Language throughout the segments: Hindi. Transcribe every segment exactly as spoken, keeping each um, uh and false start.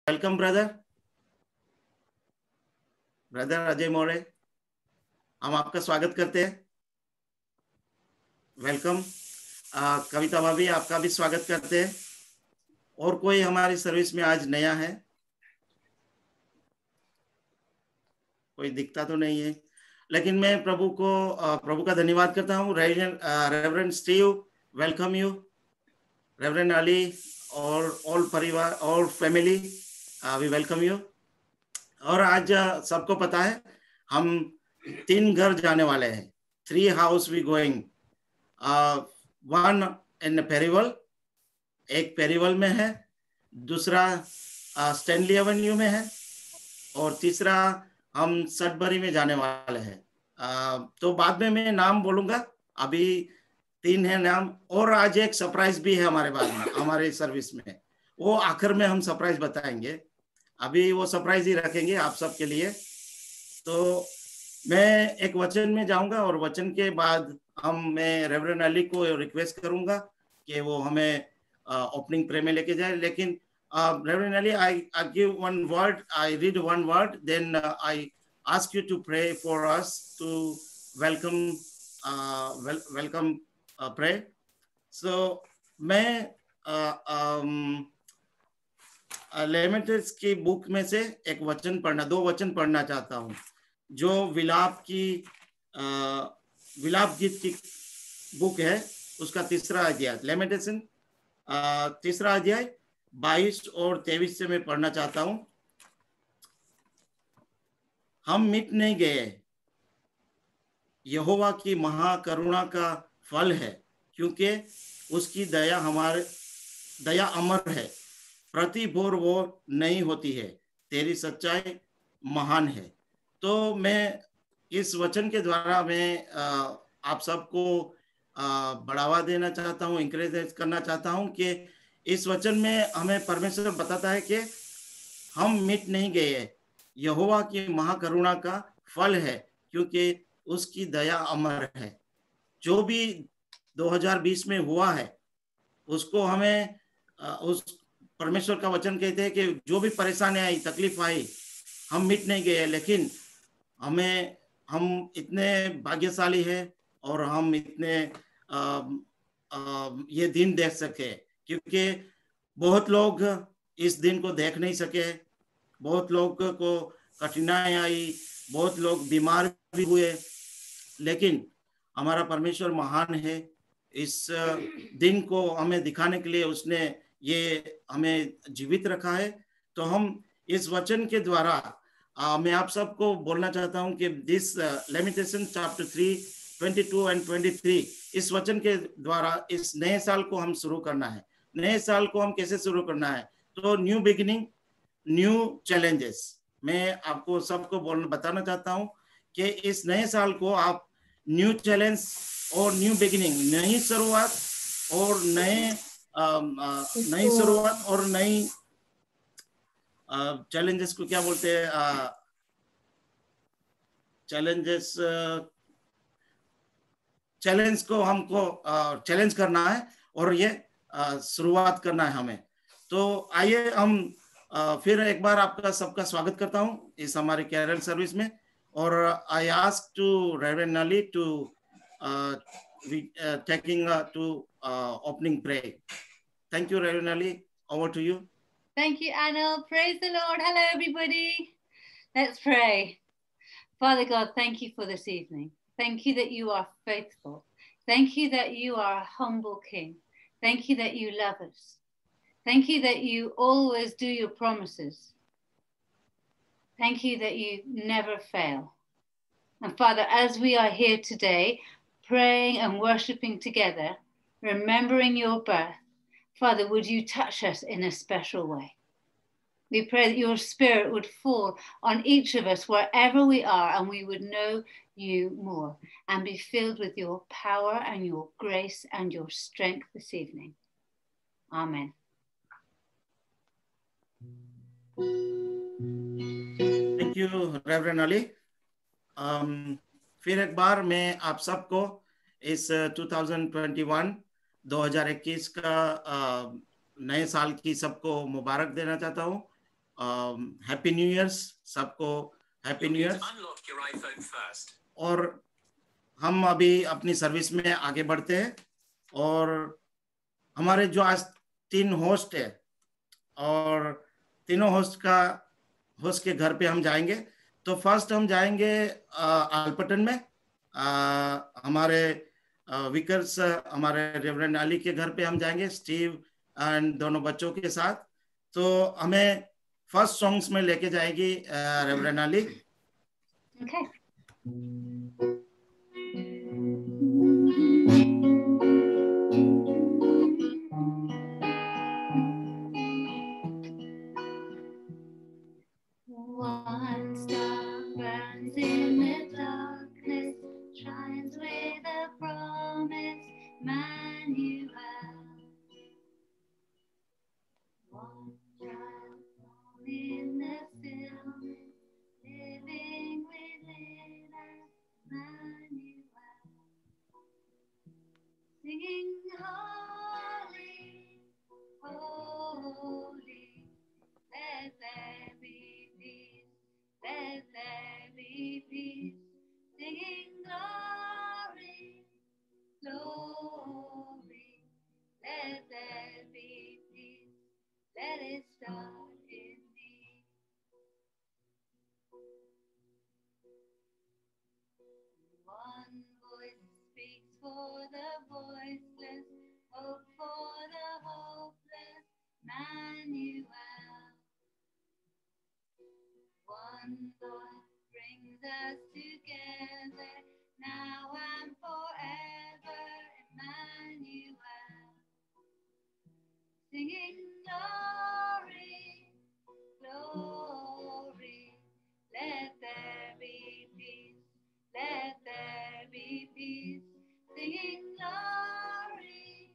Welcome brother brother Ajay Maurya, हम आपका स्वागत करते हैं। वेलकम। कविता भाभी, आपका भी स्वागत करते हैं। और कोई हमारी सर्विस में आज नया है? कोई दिखता तो नहीं है, लेकिन मैं प्रभु को प्रभु का धन्यवाद करता हूँ। Reverend Steve, welcome you. Reverend Ali और ऑल परिवार और फैमिली, वी वेलकम यू। और आज सबको पता है हम तीन घर जाने वाले हैं। Three house we going, one in Perivale, एक पेरीवल में है, दूसरा स्टैनली एवेन्यू में है, और तीसरा हम सटबरी में जाने वाले हैं। तो बाद में मैं नाम बोलूंगा, अभी तीन है नाम। और आज एक सरप्राइज भी है हमारे बाद में, हमारे सर्विस में, वो आखिर में हम सरप्राइज बताएंगे। अभी वो सरप्राइज ही रखेंगे आप सबके लिए। तो मैं एक वचन में जाऊंगा और वचन के बाद हम मैं रेवरेंड अली को रिक्वेस्ट करूंगा कि वो हमें ओपनिंग प्रे में लेके जाए। लेकिन reverend Ali, I I give one word, I read one word, then I ask you to pray for us to welcome welcome pray. So मैं uh, um, लेमेंट्स की बुक में से एक वचन पढ़ना, दो वचन पढ़ना चाहता हूँ, जो विलाप की आ, विलाप गीत की बुक है, उसका तीसरा अध्याय, लेमेंटेशन तीसरा अध्याय बाईस और तेईस से मैं पढ़ना चाहता हूँ। हम मिट नहीं गए, यहोवा की महाकरुणा का फल है, क्योंकि उसकी दया हमारे दया अमर है, प्रति भोर वो नहीं होती है, तेरी सच्चाई महान है। तो मैं इस वचन के द्वारा मैं आप सबको बढ़ावा देना चाहता हूँ, इंकरेज करना चाहता हूँ कि इस वचन में हमें परमेश्वर बताता है कि हम मिट नहीं गए, यहोवा की महाकरुणा का फल है, क्योंकि उसकी दया अमर है। जो भी दो हज़ार बीस में हुआ है उसको हमें उस परमेश्वर का वचन कहते हैं कि जो भी परेशानी आई, तकलीफ आई, हम मिट नहीं गए, लेकिन हमें हम इतने भाग्यशाली हैं और हम इतने आ, आ, ये दिन देख सके, क्योंकि बहुत लोग इस दिन को देख नहीं सके, बहुत लोग को कठिनाई आई, बहुत लोग बीमार भी हुए, लेकिन हमारा परमेश्वर महान है। इस दिन को हमें दिखाने के लिए उसने ये हमें जीवित रखा है। तो हम इस वचन के द्वारा आ, मैं आप सबको बोलना चाहता हूं कि this lamentation chapter three twenty two and twenty three, इस वचन के द्वारा इस नए साल को हम शुरू करना है। नए साल को हम कैसे शुरू करना है? तो न्यू बिगिनिंग, न्यू चैलेंजेस। मैं आपको सबको बोलना बताना चाहता हूं कि इस नए साल को आप न्यू चैलेंज और न्यू बिगिनिंग, नई शुरुआत और नए नई शुरुआत और नई चैलेंजेस को क्या बोलते हैं, चैलेंजेस चैलेंज को हमको चैलेंज करना है और ये शुरुआत करना है हमें। तो आइए हम आ, फिर एक बार आपका सबका स्वागत करता हूँ इस हमारे कैरल सर्विस में। और I ask to reverend Ali to taking uh, to uh, opening prayer. Thank you, Reverend Ali. Over to you. Thank you, Anil. Praise the Lord. Hello, everybody. Let's pray. Father God, thank you for this evening. Thank you that you are faithful. Thank you that you are a humble King. Thank you that you love us. Thank you that you always do your promises. Thank you that you never fail. And Father, as we are here today, praying and worshiping together, remembering your birth, Father, would you touch us in a special way? We pray that your Spirit would fall on each of us wherever we are, and we would know you more and be filled with your power and your grace and your strength this evening. Amen. Thank you, Reverend Ali. Um, फिर एक बार मैं आप सबको इस दो हज़ार इक्कीस का नए साल की सबको मुबारक देना चाहता हूँ। हैप्पी न्यू ईयर्स सबको, हैप्पी न्यू ईयर्स। और हम अभी अपनी सर्विस में आगे बढ़ते हैं और हमारे जो आज तीन होस्ट है और तीनों होस्ट का होस्ट के घर पे हम जाएंगे। तो फर्स्ट हम जाएंगे आलपटन में आ, हमारे विकर्स हमारे रेवरेंड अली के घर पे हम जाएंगे, स्टीव एंड दोनों बच्चों के साथ। तो हमें फर्स्ट सॉन्ग्स में लेके जाएगी reverend Ali. Okay. One star burns in the darkness, shines with a promise, Emmanuel. One child born in the stillness, living within us, Emmanuel. Singing holy, holy, let there be peace, let there be peace. Singing glory, glory, let there be peace. Let it start in me. One voice speaks for the voiceless, hope for the hopeless, Emmanuel. One thought brings us together, now and forever, Emmanuel. Singing glory, glory, let there be peace, let there be peace. Singing glory,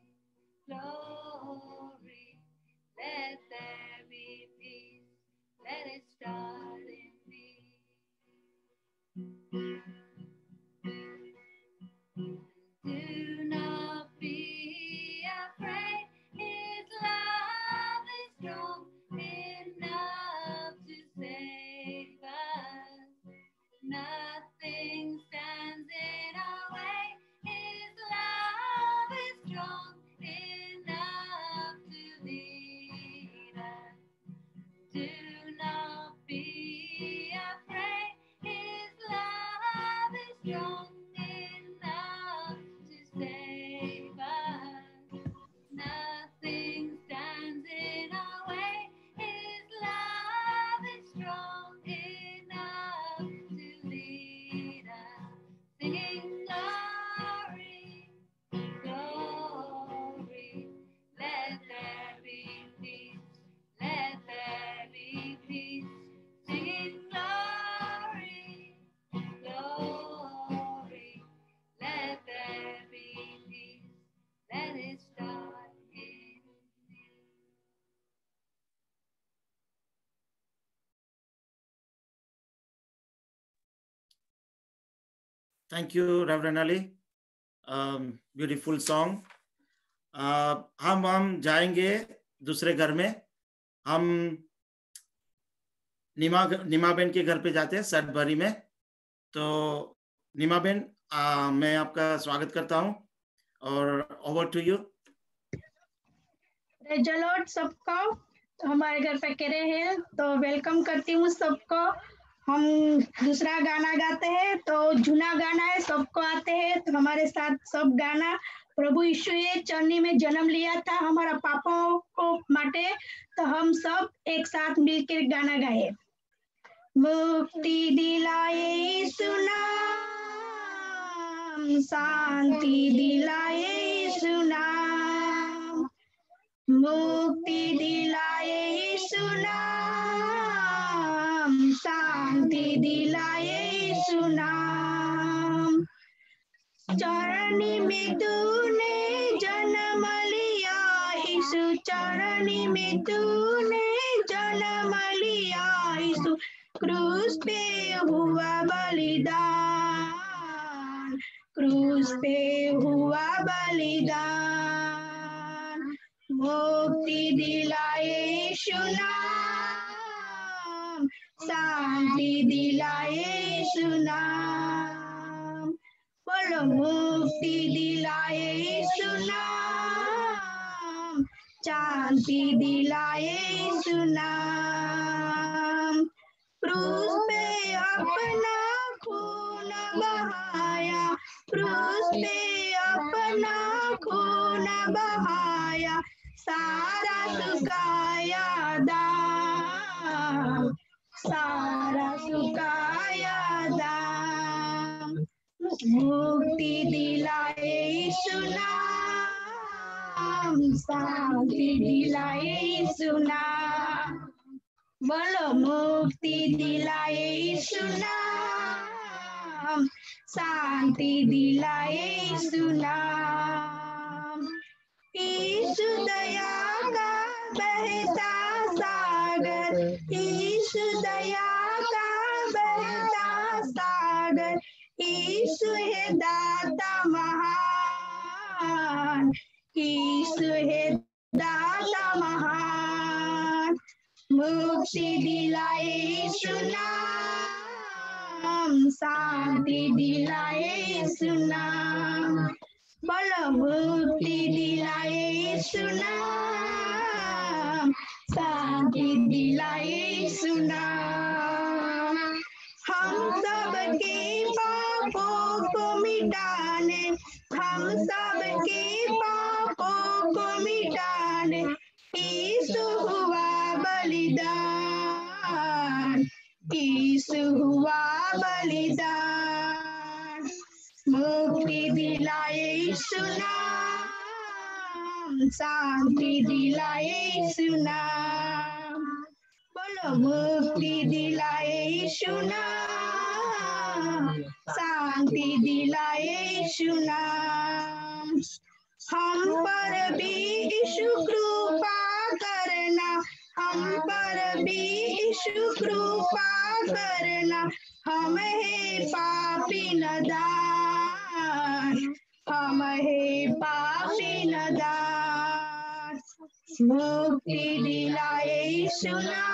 glory, let there be peace, let it start in me. Do not be afraid, His love is strong enough to save us. Nothing stands in our way, His love is strong enough to lead us. Do not be afraid, His love is strong enough to save us. Nothing stands in our way, His love is strong enough to lead us. Singing glory, glory, let there be peace, let there be peace. Singing glory, glory, let there be peace, let it start in me. Thank you reverend Ali, beautiful song. हम हम जाएंगे दूसरे घर में, हम नीमा नीमा बेन के घर पे जाते हैं सटबरी में। तो नीमा बेन, आ, मैं आपका स्वागत करता हूं और over to you. Praise the Lord सबको। तो हमारे घर पे करे हैं तो वेलकम करती हूँ सबको। हम दूसरा गाना गाते हैं, तो जूना गाना है, सबको आते हैं तो हमारे साथ सब गाना। प्रभु यीशु ये चरनी में जन्म लिया था हमारा पापों को माटे, तो हम सब एक साथ मिलकर गाना गाए। मुक्ति दिलाए यीशु नाम, शांति दिलाए यीशु नाम, मुक्ति दिलाए यीशु नाम, शांति दिलाए यीशु नाम। चरनी में तूने जन्म लिया यीशु, चरनी में तूने जन्म लिया यीशु, क्रूस पे हुआ बलिदान, क्रूस पे हुआ बलिदान। मुक्ति दिलाए यीशु नाम, शांति दिलाए यीशु नाम। बोलो मुक्ति दिलाए यीशु नाम, शांति दिलाए यीशु नाम। क्रूस पे अपना खून बहाया, क्रूस पे अपना खून बहाया, सारा सुखाया दाम, सारा सुखाया दाम। मुक्ति दिलाए यीशु नाम, शांति दिलाए यीशु नाम। बोलो मुक्ति दिलाए यीशु नाम, शांति दिलाए यीशु नाम। यीशु दया का बहता सागर, यीशु दया का बहता सागर, यीशु है दाता महान, यीशु है दाता महान। मुक्ति दिलाए यीशु नाम, शांति दिलाए यीशु नाम। बोलो मुक्ति दिलाए यीशु नाम, शांति दिलाए यीशु नाम। हम सबके पापों को मिटाने, हम सबके पापों को मिटाने यीशु हुआ बलिदान, यीशु हुआ बलिदान। मुक्ति दिलाए यीशु नाम, शांति दिलाए यीशु नाम। बोलो मुक्ति दिलाए यीशु नाम, शांति दिलाए यीशु नाम। हम पर भी यीशु कृपा करना, हम पर भी यीशु कृपा करना, हम है पापी नदान, हम है पापी नदान। मुक्ति दिलाए यीशु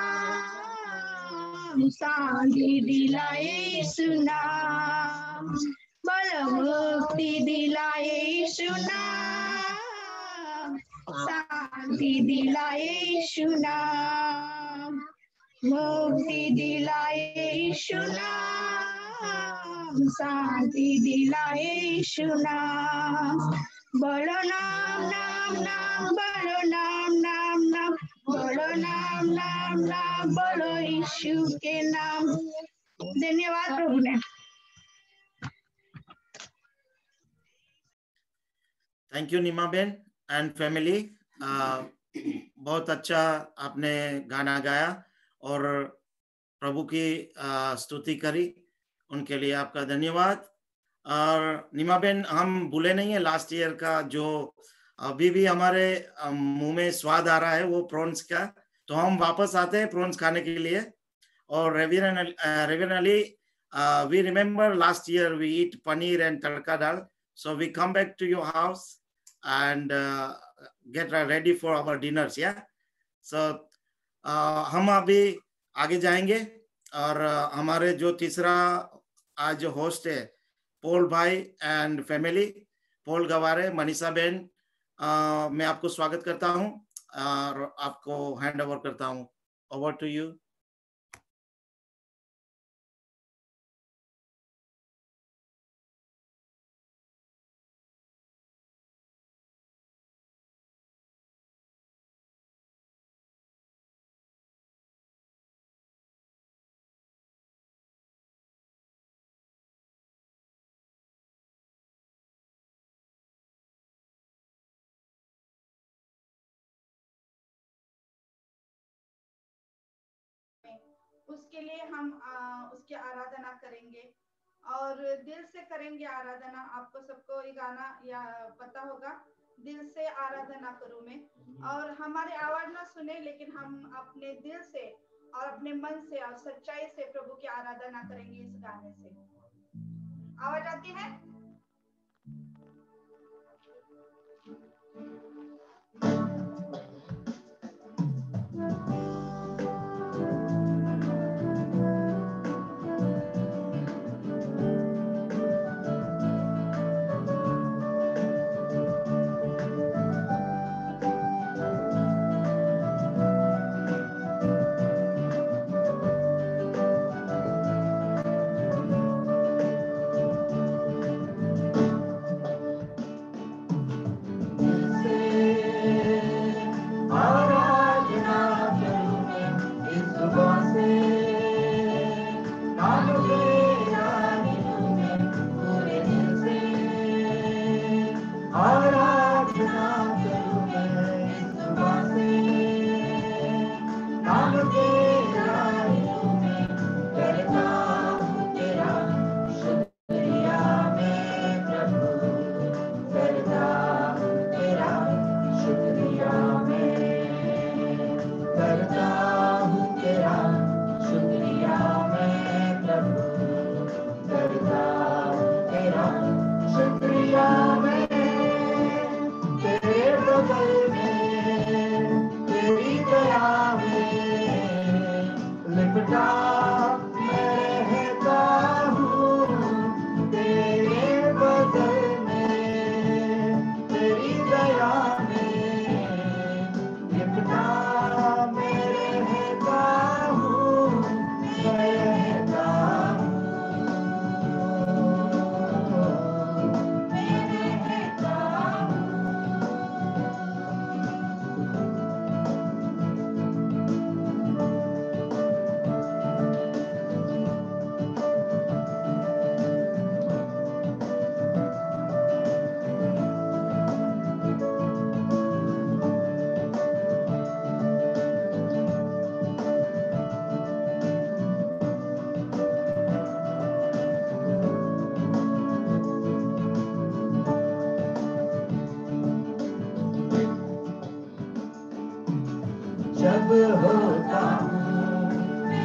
नाम, शांति दिलाए यीशु नाम। बोलो मुक्ति दिलाए यीशु नाम, शांति दिलाए यीशु नाम। मुक्ति दिलाए यीशु नाम, शांति दिलाए यीशु नाम। बोलो नाम नाम नाम, बोलो नाम नाम नाम, बोलो नाम नाम नाम, बोलो यीशु के नाम। धन्यवाद प्रभु ने। Thank you Nima ben and family. बहुत अच्छा आपने गाना गाया और प्रभु की uh, स्तुति करी, उनके लिए आपका धन्यवाद। और नीमा बेन, हम भूले नहीं है लास्ट ईयर का जो अभी भी हमारे uh, मुंह में स्वाद आ रहा है, वो प्रॉन्स का। तो हम वापस आते हैं प्रॉन्स खाने के लिए। और reverend Ali, we remember last year we eat paneer and tadka dal, so we come back to your house and uh, get ready for our dinners, yeah. So uh, हम अभी आगे जाएंगे और uh, हमारे जो तीसरा आज जो होस्ट है पॉल भाई and family, Paul Gaware, Manisha ben, uh, मैं आपको स्वागत करता हूं और आपको हैंड ओवर करता हूं। Over to you. उसके लिए हम आ, उसकी आराधना करेंगे और दिल से करेंगे आराधना। आपको सबको ये गाना या पता होगा, दिल से आराधना करूं मैं। और हमारी आवाज ना सुने, लेकिन हम अपने दिल से और अपने मन से और सच्चाई से प्रभु की आराधना करेंगे इस गाने से। आवाज आती है?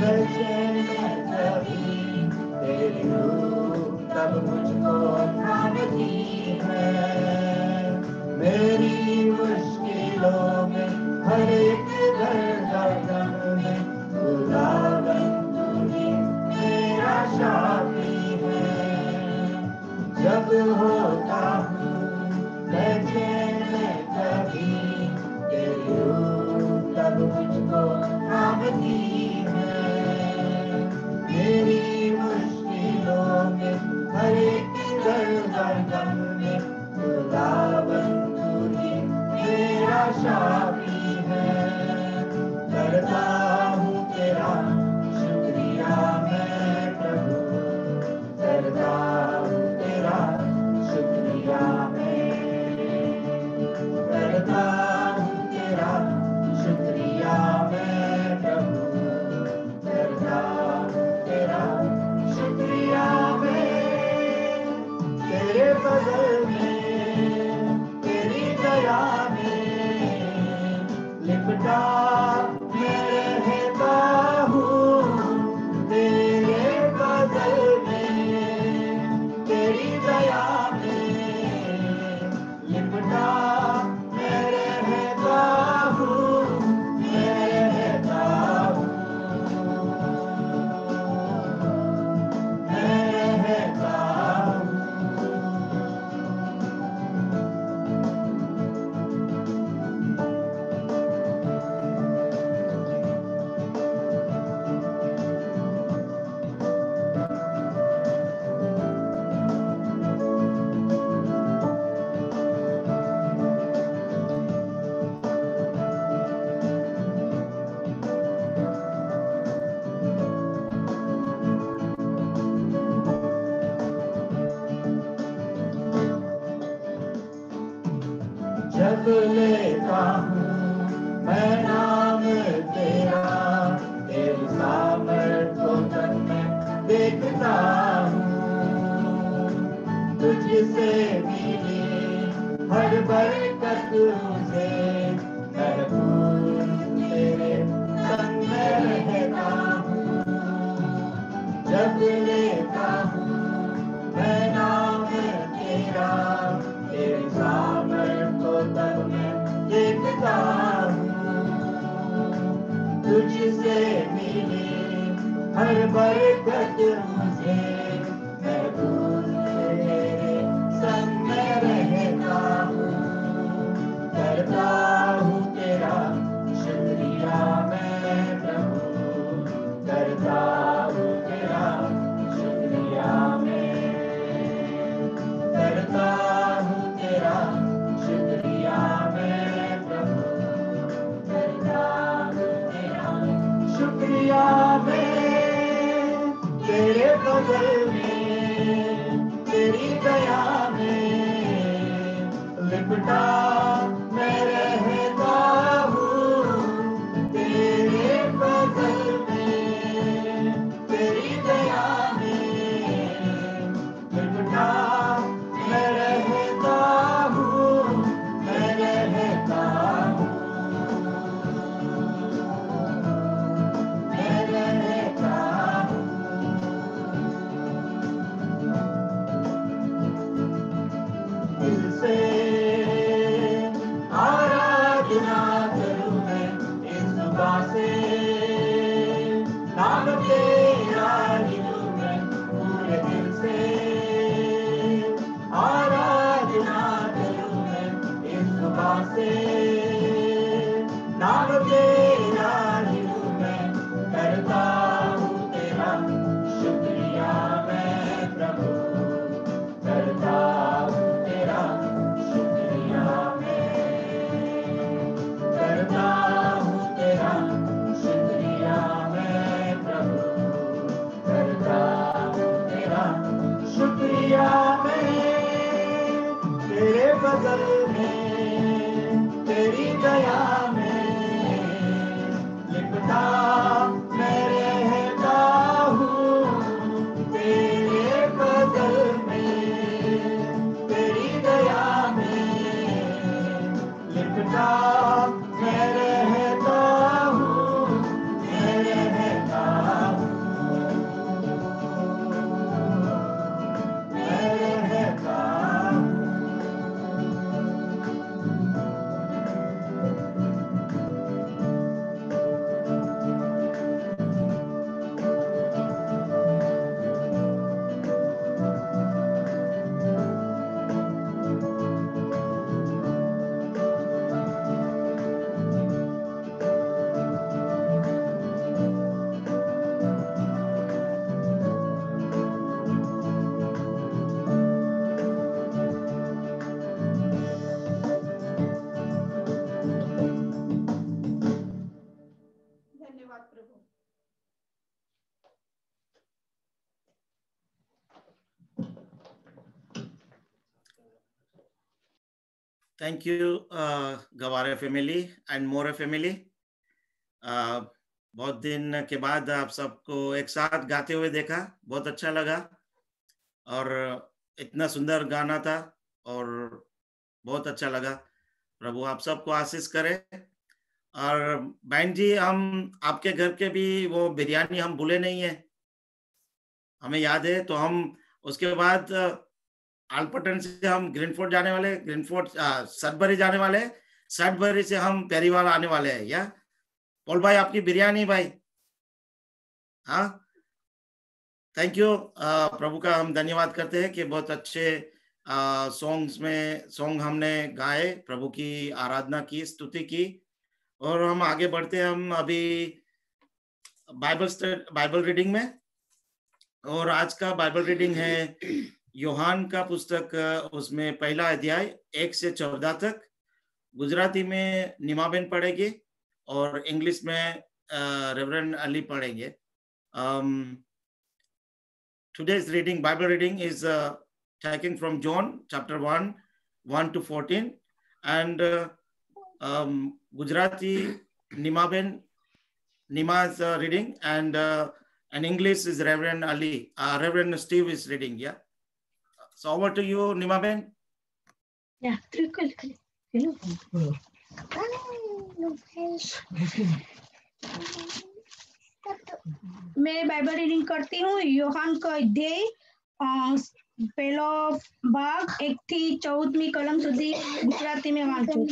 बेचैन मैं कभी तेरी रूह तब मुझको थामती है। मेरी मुश्किलों में हर एक दर्द में खुदावन तू ही मेरा शाफी है। जब होता हूँ बेचैन मैं कभी तेरी रूह तब मुझको थामती है। मेरी मुश्किलों में हर एक दर्द में खुदावन तू ही मेरा शाफी है। करता हूँ तेरा शुक्रिया मैं प्रभु, करता हूँ तेरा शुक्रिया मैं, करता हूँ तेरा शुक्रिया मैं प्रभु, करता हूँ तेरा शुक्रिया मैं। तेरे बदल में तेरी दया में लिपटा मैं रहता हूँ। तेरे बदल में तेरी दया में लिपटा मैं रहता हूँ, मैं रहता हूँ, मैं रहता हूँ। जब लेता हूँ मैं नाम तेरा, तेरी सामर्थ को तब मैं देखता हूँ। तुझसे मिली हर बरकत मुझे भरपूर तेरे संग में रहता हूँ। जब लेता हूँ मैं नाम तेरा, तेरी सामर्थ को तब मैं देखता हूँ। तुझसे मिली हर बरकत मुझे भरपूर तेरे संग में रहता हूँ। करता हूँ तेरा शुक्रिया मैं प्रभु, करता हूँ तेरा शुक्रिया मैं, करता हूँ तेरा शुक्रिया मैं प्रभु, करता हूँ तेरा शुक्रिया मैं। तेरे बदल में तेरी दया में लिपटा मैं रहता हूँ। तेरे बदल में तेरी दया में लिपटा मैं रहता हूँ, मैं रहता हूँ, मैं रहता हूँ। दिल से आराधना करूँ मैं इस दुआ से, नाम तेरा ही लूँ मैं पूरे दिल से। आराधना करूँ मैं इस दुआ से, नाम तेरा ही लूँ मैं, करता हूँ तेरा शुक्रिया मैं प्रभु, करता हूँ तेरा शुक्रिया मैं, करता हूँ तेरा शुक्रिया मैं प्रभु, करता हूँ तेरा शुक्रिया मैं। तेरे बदल में तेरी दया में लिपटा मैं रहता हूँ। तेरे बदल में तेरी दया में लिपटा मैं रहता हूँ, मैं रहता Thank you, uh, Gaware family and More family. Uh, बहुत दिन के बाद आप सबको एक साथ गाते हुए देखा, बहुत अच्छा लगा और इतना सुंदर गाना था और बहुत अच्छा लगा। प्रभु आप सबको आशीष करे। और बहन जी, हम आपके घर के भी वो बिरयानी हम भूले नहीं है, हमें याद है। तो हम उसके बाद आलपटन से हम ग्रीनफोर्ड जाने वाले, ग्रीनफोर्ड सडबरी जाने वाले, सडबरी से हम पेरीवाल आने वाले हैं। या पॉल भाई आपकी बिरयानी भाई, हाँ थैंक यू। प्रभु का हम धन्यवाद करते हैं कि बहुत अच्छे सॉन्ग्स में सॉन्ग हमने गाए, प्रभु की आराधना की, स्तुति की। और हम आगे बढ़ते हैं, हम अभी बाइबल बाइबल रीडिंग में। और आज का बाइबल रीडिंग है यूहान का पुस्तक, उसमें पहला अध्याय एक से चौदह तक। गुजराती में निमाबेन पढ़ेगी और इंग्लिश में रेवरेंड अली पढ़ेंगे। um, today's reading, Bible reading is uh, taken from John chapter one, one to fourteen, and uh, um, Gujarati Nimaben Nima is uh, reading, and uh, and English is Reverend Ali, uh, Reverend Steve is reading. Yeah. So over to you, Nimaben. Yeah. मैं बाइबल रीडिंग करती हूँ। यूहान का अध्याय पहलो भाग एक थी चौदहमी कलम सुधी गुजराती में वांचू।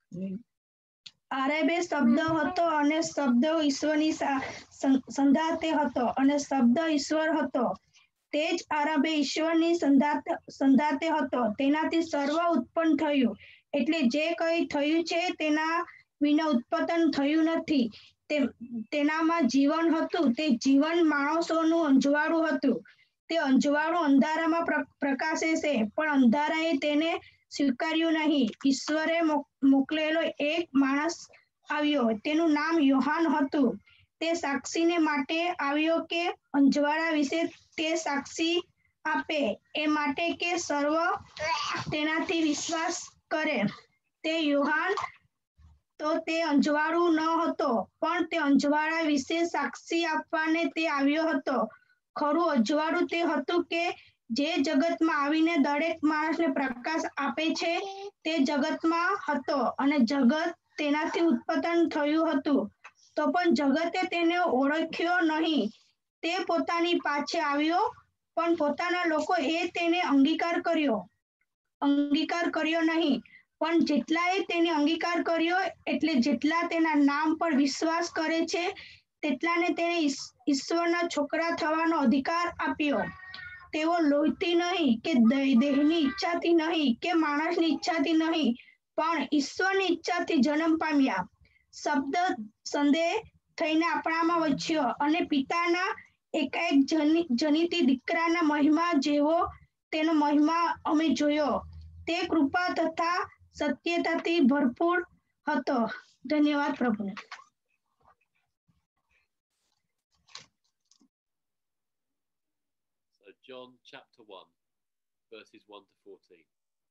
आरंभे शब्द हतो अने शब्द ईश्वरनी संधाते हतो अने शब्द ईश्वर हतो। तेज आरंभे ईश्वरनी संधाते संधाते हतो। तेनाथी सर्व उत्पन्न थयुं, एटले जे कई थयुं छे तेना विना उत्पन्न थयुं नथी। ते तेनामां जीवन हतुं, ते जीवन माणसोनुं अंजवाळुं हतुं। ते अंजवाळुं अंधारामां प्रकाशे छे, पण अंधाराए तेने स्वीकार्યું नहीं। ईश्वरे मोकलेलो एक माणस આવ્યો, તેનું નામ યોહાન હતું। તે સાક્ષીને માટે આવ્યો કે અંજવાળા વિશે તે સાક્ષી આપે, એ માટે કે સર્વ તેનાથી વિશ્વાસ કરે। તે યોહાન તો તે અંજવાળું ન હતો, પણ તે અંજવાળા વિશે સાક્ષી આપવાને તે આવ્યો હતો। ખરું અંજવાળું તે હતું કે જે જગતમાં આવીને દરેક માણસને પ્રકાશ આપે છે, તે જગતમાં હતો અને જગત તેનાથી ઉત્પન્ન થયું હતું, તો પણ જગતે તેને ઓળખ્યો નહીં। તે પોતાની પાછે આવ્યો, પણ પોતાના લોકોએ તેને અંગીકાર કર્યો અંગીકાર કર્યો નહીં। પણ જેટલાએ તેને અંગીકાર કર્યો, એટલે જેટલા તેના નામ પર વિશ્વાસ કરે છે, તેટલાને તેને ઈશ્વરના છોકરા થવાનો અધિકાર આપ્યો। તેઓ લોહીથી નહીં કે દેહની ઈચ્છાથી નહીં કે માણસની ઈચ્છાથી નહીં, પણ ઈશ્વરની ઈચ્છાથી જન્મ પામ્યા। શબ્દ સંદેહ થઈને આપણામાં વચ્યો અને પિતાના એકાએક જની જનિતી દીકરાના મહિમા જેવો તેનો મહિમા અમે જોયો। તે કૃપા તથા સત્યતાથી ભરપૂર હતો। ધન્યવાદ પ્રભુને। So John chapter one, verses one to fourteen.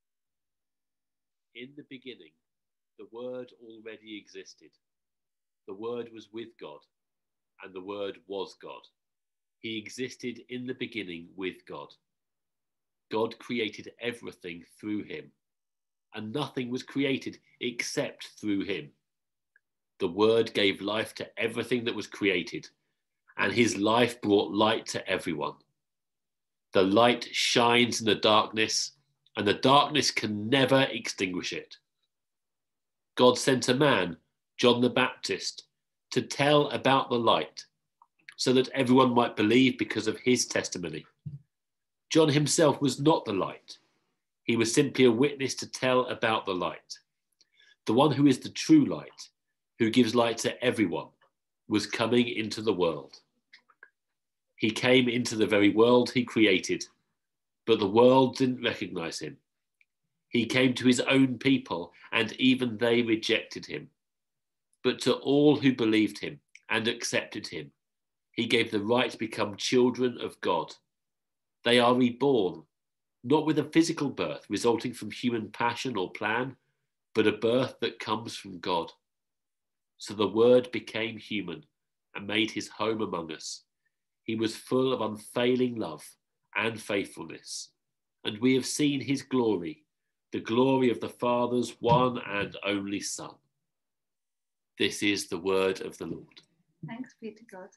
In the beginning, the Word already existed. The Word was with God, and the Word was God. He existed in the beginning with God. God created everything through him, and nothing was created except through him. The Word gave life to everything that was created, and his life brought light to everyone. The light shines in the darkness, and the darkness can never extinguish it. God sent a man, John the Baptist, to tell about the light, so that everyone might believe because of his testimony. John himself was not the light. He was simply a witness to tell about the light. The one who is the true light, who gives light to everyone, was coming into the world. He came into the very world he created, but the world didn't recognize him. He came to his own people, and even they rejected him. But to all who believed him and accepted him, he gave the right to become children of God. They are reborn, not with a physical birth resulting from human passion or plan, but a birth that comes from God. So the Word became human and made his home among us. He was full of unfailing love and faithfulness, and we have seen his glory, the glory of the Father's one and only Son. This is the word of the Lord. Thanks be to God.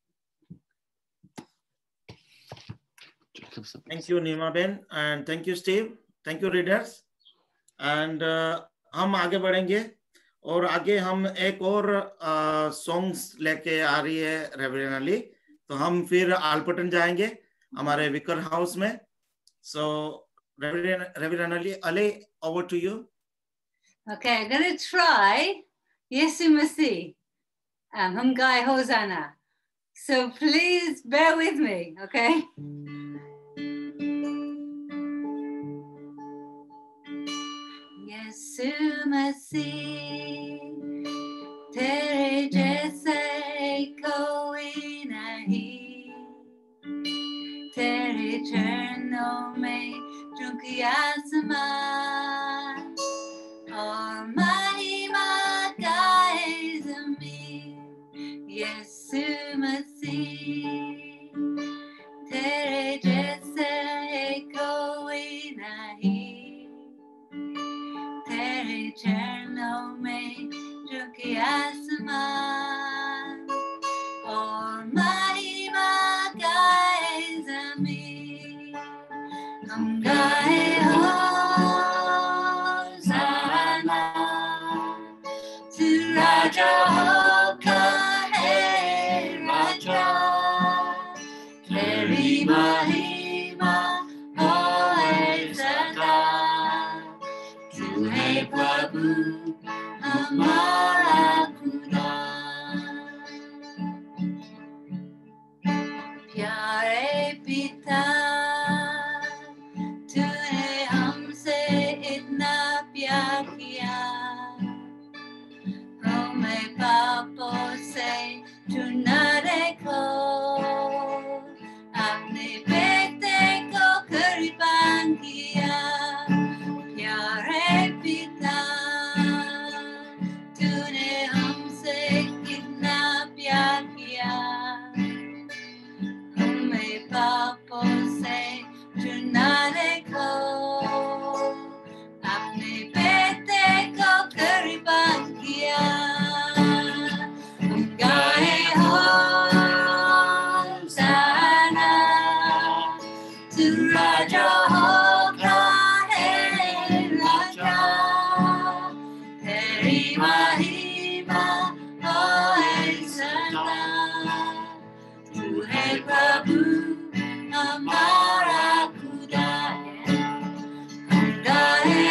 Thank you, Nima Ben, and thank you, Steve. Thank you, readers. And uh, हम आगे बढ़ेंगे और आगे हम एक और सॉन्ग्स लेके आ रही है रेवरेंड अली, तो हम फिर आलपटन जाएंगे हमारे विकर हाउस में. So reverend Ali, Ali, over to you. Okay, I'm going to try Yesu Masih, um, Humgai Hosanna. So please bear with me, okay? Yesu Masih, tere jaise koi nahi, tere चरणों में झुकी आसमान और महिमा गाए ज़मीन. यीशु मसीह, तेरे जैसे कोई नहीं, तेरे चरणों में झुकी आसमान और महिमा गाए ज़मीन. हम गाए होसाना, तू राजा होगा है राजा, तेरी महिमा होए सदा. तू है प्रभु हमारा खुदा. प्यारे पिता, तूने हमसे इतना प्यार किया, हमें पापों से चुना देखो, अपने बेटे को कुर्बान किया. प्यारे पिता, तूने हमसे कितना प्यार किया, हमें पापों से चुना देखो, अपने बेटे को कुर्बान किया. हम गाए होसाना, तू राजा होगा है राजा, तेरी महिमा होए सदा. तू है प्रभु हमारा खुदा. हम गाए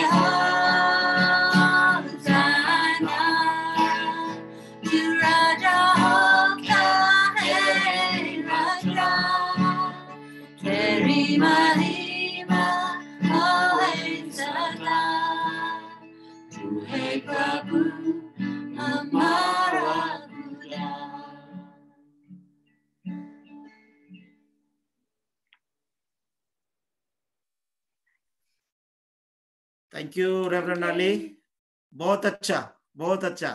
होसाना, तू राजा होगा है राजा, तेरी महिमा होए सदा. तू है प्रभु हमारा खुदा. Thank you reverend Ali. बहुत अच्छा, बहुत अच्छा,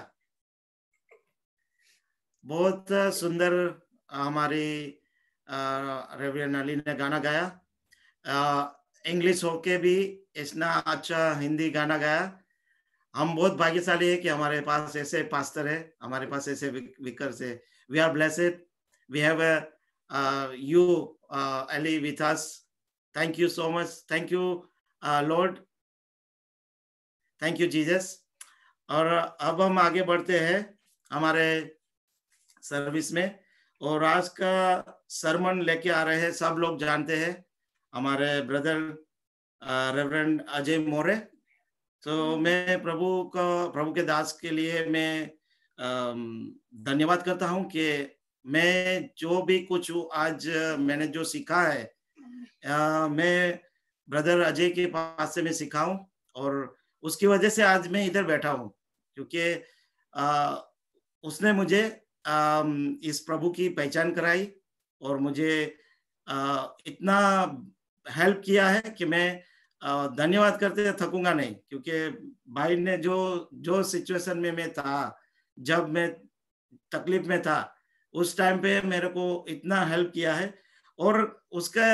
बहुत सुंदर हमारी रेवरेंड अली ने गाना गाया. इंग्लिश होके भी इतना अच्छा हिंदी गाना गाया. हम बहुत भाग्यशाली है कि हमारे पास ऐसे पास्टर है, हमारे पास ऐसे विकर से. We are blessed, we have you Ali with us. Thank you so much. Thank you Lord, thank you Jesus. और अब हम आगे बढ़ते हैं हमारे सर्विस में, और आज का सरमन लेके आ रहे हैं, सब लोग जानते हैं, हमारे ब्रदर रेवरेंड अजय मोरे. तो मैं प्रभु का प्रभु के दास के लिए मैं धन्यवाद करता हूं कि मैं जो भी कुछ आज मैंने जो सीखा है, आ, मैं ब्रदर अजय के पास से मैं सीखा हूं, और उसकी वजह से आज मैं इधर बैठा हूं, क्योंकि उसने मुझे आ, इस प्रभु की पहचान कराई और मुझे आ, इतना हेल्प किया है कि मैं धन्यवाद करते थकूंगा नहीं, क्योंकि भाई ने जो जो सिचुएशन में मैं था, जब मैं तकलीफ में था, उस टाइम पे मेरे को इतना हेल्प किया है। और उसका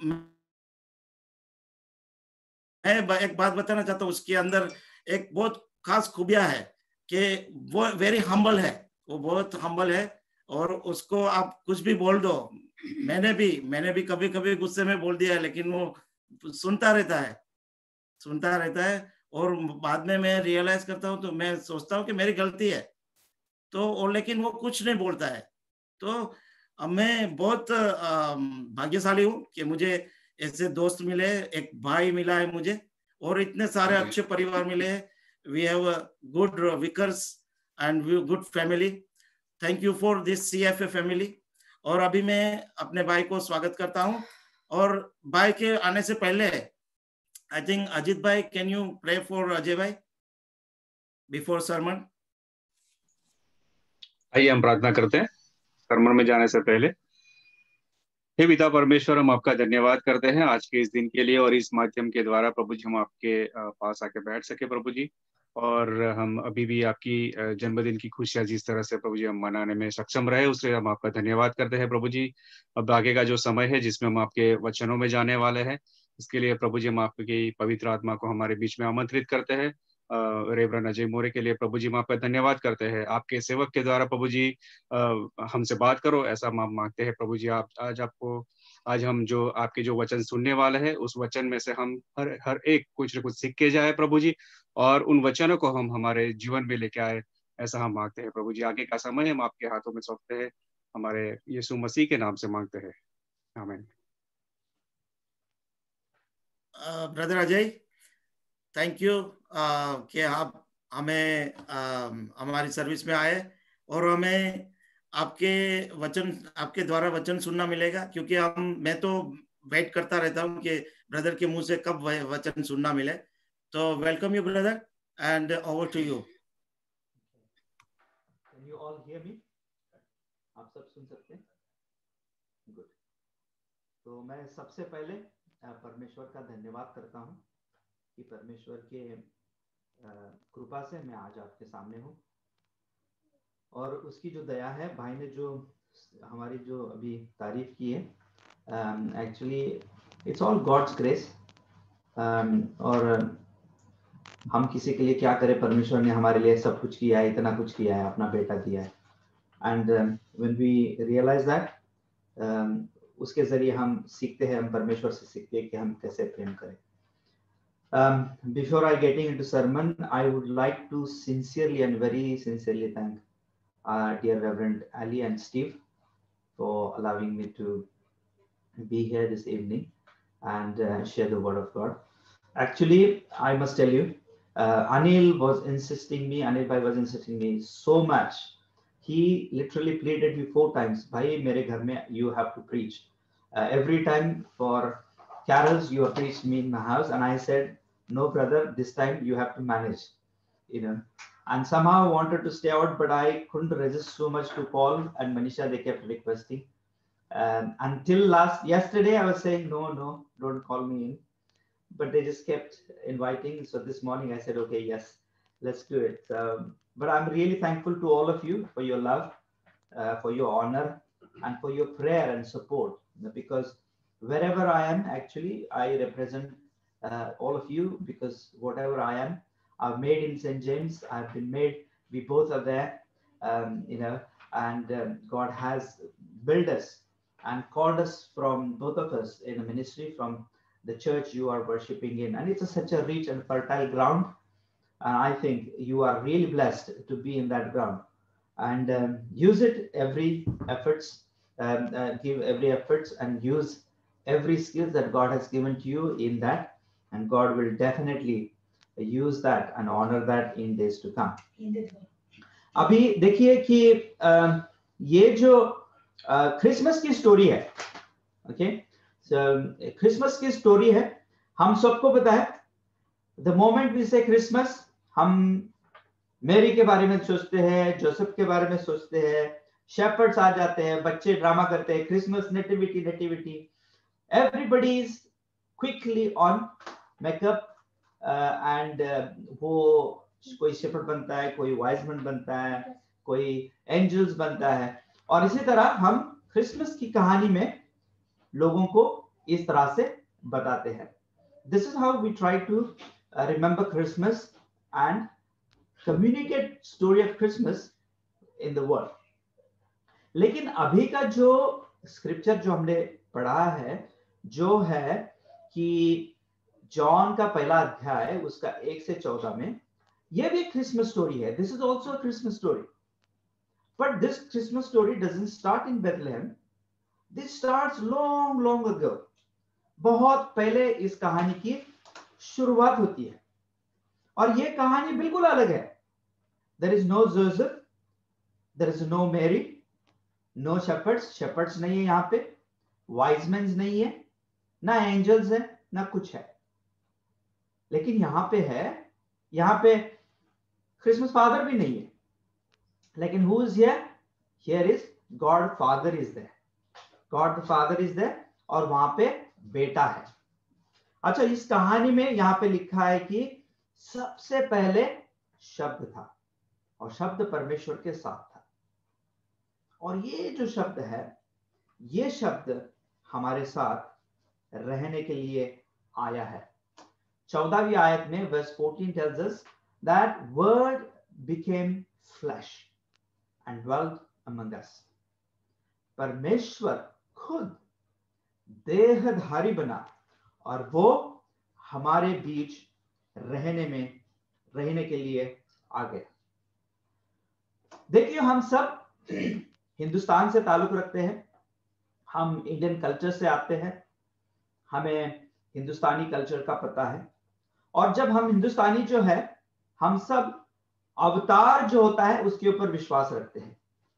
मैं एक बात बताना चाहता हूँ, उसके अंदर एक बहुत खास खूबियां है कि वो वेरी हम्बल है, वो बहुत हम्बल है। और उसको आप कुछ भी बोल दो, मैंने भी मैंने भी कभी कभी गुस्से में बोल दिया है, लेकिन वो सुनता रहता है सुनता रहता है और बाद में मैं रियलाइज करता हूँ तो मैं सोचता हूँ कि मेरी गलती है, तो और लेकिन वो कुछ नहीं बोलता है। तो मैं बहुत भाग्यशाली हूँ कि मुझे ऐसे दोस्त मिले, एक भाई मिला है मुझे, और इतने सारे अच्छे परिवार मिले हैं। We have a good vicars and good family. Thank you for this C F A family. और अभी मैं अपने भाई को स्वागत करता हूँ। और भाई के आने से पहले आई थिंक अजीत भाई, can you pray for Ajay भाई बिफोर सरमन? आइए हम प्रार्थना करते हैं सरमन में जाने से पहले। हे पिता परमेश्वर, हम आपका धन्यवाद करते हैं आज के इस दिन के लिए, और इस माध्यम के द्वारा प्रभु जी हम आपके पास आके बैठ सके प्रभु जी। और हम अभी भी आपकी जन्मदिन की खुशियां जिस तरह से प्रभु जी हम मनाने में सक्षम रहे, उससे हम आपका धन्यवाद करते हैं प्रभु जी। अब आगे का जो समय है जिसमें हम आपके वचनों में जाने वाले हैं, इसके लिए प्रभु जी हम आपकी पवित्र आत्मा को हमारे बीच में आमंत्रित करते हैं। रेवरेंड अजय मोरे के लिए प्रभु जी हम आपका धन्यवाद करते हैं। आपके सेवक के द्वारा प्रभु जी हमसे बात करो, ऐसा हम मांगते हैं प्रभु जी। आप आज आपको आज हम जो आपके जो वचन सुनने वाले हैं, उस वचन में से हम हर हर एक कुछ न कुछ सीख के जाए प्रभु जी, और उन वचनों को हम हमारे जीवन में लेके आए, ऐसा हम मांगते हैं प्रभु जी। आगे का समय हम आपके हाथों में सौंपते हैं, हमारे यीशु मसीह के नाम से मांगते हैं, आमीन। ब्रदर अजय, थैंक यू कि आप हमें uh, हमारी सर्विस में आए, और हमें आपके वचन आपके द्वारा वचन सुनना मिलेगा, क्योंकि हम मैं तो वेट करता रहता हूँ कि ब्रदर के मुंह से कब वचन सुनना मिले। तो welcome you brother, and over to you. Can you all hear me? आप सब सुन सकते हैं? गुड। तो मैं सबसे पहले परमेश्वर का धन्यवाद करता हूँ कि परमेश्वर के कृपा से मैं आज आपके सामने हूँ, और उसकी जो दया है, भाई ने जो हमारी जो अभी तारीफ की है, actually it's all God's grace. और हम किसी के लिए क्या करें, परमेश्वर ने हमारे लिए सब कुछ किया है, इतना कुछ किया है, अपना बेटा दिया है। And when we realise that, उसके जरिए हम सीखते हैं, हम परमेश्वर से सीखते हैं कि हम कैसे प्रेम करें। Um, before I getting into sermon, I would like to sincerely and very sincerely thank uh, dear Reverend Ali and Steve for allowing me to be here this evening and uh, share the word of God. Actually, I must tell you, uh, Anil was insisting me, Anil Bhai was insisting me so much. He literally pleaded me four times, Bhai, mere ghar mein you have to preach. Uh, every time for carols, you have preached me in my house. And I said, no, brother, this time you have to manage, you know. And somehow I wanted to stay out, but I couldn't resist so much to Paul and Manisha. They kept requesting. Um, until last, yesterday, I was saying, no, no, don't call me in. But they just kept inviting. So this morning I said, okay, yes, let's do it. Um, but I'm really thankful to all of you for your love, uh, for your honor, and for your prayer and support. Because wherever I am, actually, I represent uh, all of you, because whatever I am, I've made in Saint James, I've been made, we both are there, um, you know, and um, God has built us and called us from both of us in a ministry from the church you are worshiping in. And it's a, such a rich and fertile ground. And I think you are really blessed to be in that ground. And um, use it every efforts, um, uh, give every efforts and use every skill that God has given to you in that. And God will definitely use that and honor that in days to come. अभी देखिए कि ये जो क्रिसमस की स्टोरी है, ओके, क्रिसमस की स्टोरी है, हम सबको पता है। The moment we say Christmas, हम मेरी के बारे में सोचते हैं, जोसेफ के बारे में सोचते हैं, शेपर्ड्स आ जाते हैं, बच्चे ड्रामा करते हैं, Christmas nativity nativity, everybody is quickly on makeup and वो कोई शेफर्ड बनता है, कोई वाइजमैन बनता है, कोई एंजल्स बनता है। और इसी तरह हम क्रिसमस की कहानी में लोगों को इस तरह से बताते हैं। This is how we try to remember Christmas and communicate story of Christmas in the world. लेकिन अभी का जो स्क्रिप्चर जो हमने पढ़ा है, जो है कि जॉन का पहला अध्याय उसका एक से चौदह में, यह भी क्रिसमस स्टोरी है। This is also a Christmas story, but this Christmas story doesn't start in Bethlehem, this starts long long ago. बहुत पहले इस कहानी की शुरुआत होती है और यह कहानी बिल्कुल अलग है। There is no Joseph, there is no Mary, no shepherds, shepherds नहीं है यहाँ पे, वाइजमैन नहीं है, ना एंजल्स है, ना कुछ है। लेकिन यहां पे है, यहां पे क्रिसमस फादर भी नहीं है। लेकिन who is here? Here is God father is there, God the father is there, और वहां पे बेटा है। अच्छा, इस कहानी में यहां पे लिखा है कि सबसे पहले शब्द था और शब्द परमेश्वर के साथ था। और ये जो शब्द है, ये शब्द हमारे साथ रहने के लिए आया है। चौदहवीं आयत में verse fourteen tells us that word became flesh and dwelt among us। परमेश्वर खुद देहधारी बना और वो हमारे बीच रहने में रहने के लिए आ गया। देखिए, हम सब हिंदुस्तान से ताल्लुक रखते हैं, हम इंडियन कल्चर से आते हैं, हमें हिंदुस्तानी कल्चर का पता है। और जब हम हिंदुस्तानी जो है, हम सब अवतार जो होता है उसके ऊपर विश्वास रखते हैं।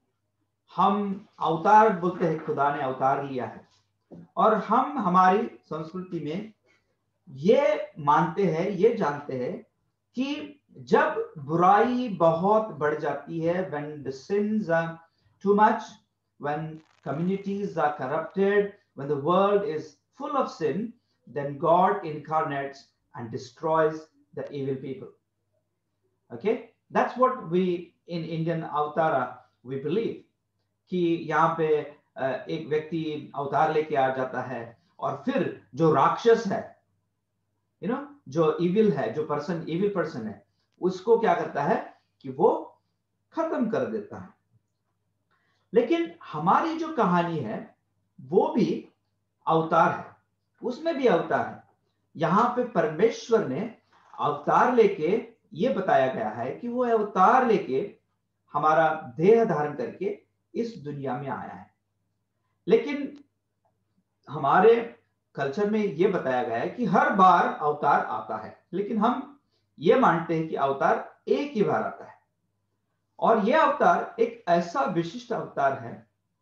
हम अवतार बोलते हैं, खुदा ने अवतार लिया है। और हम हमारी संस्कृति में ये मानते हैं, ये जानते हैं कि जब बुराई बहुत बढ़ जाती है, when the sins are too much, when communities are corrupted, when the world is full of sin, then God incarnates and destroys the evil people. Okay, that's what we in Indian Avatara we believe, कि यहाँ पे एक व्यक्ति अवतार लेके आ जाता है और फिर जो राक्षस है, यू नो, जो इविल है, जो पर्सन इविल पर्सन है, उसको क्या करता है कि वो खत्म कर देता है। लेकिन हमारी जो कहानी है वो भी अवतार है, उसमें भी अवतार है। यहां पे परमेश्वर ने अवतार लेके, ये बताया गया है कि वो अवतार लेके हमारा देह धारण करके इस दुनिया में आया है। लेकिन हमारे कल्चर में ये बताया गया है कि हर बार अवतार आता है, लेकिन हम ये मानते हैं कि अवतार एक ही बार आता है। और यह अवतार एक ऐसा विशिष्ट अवतार है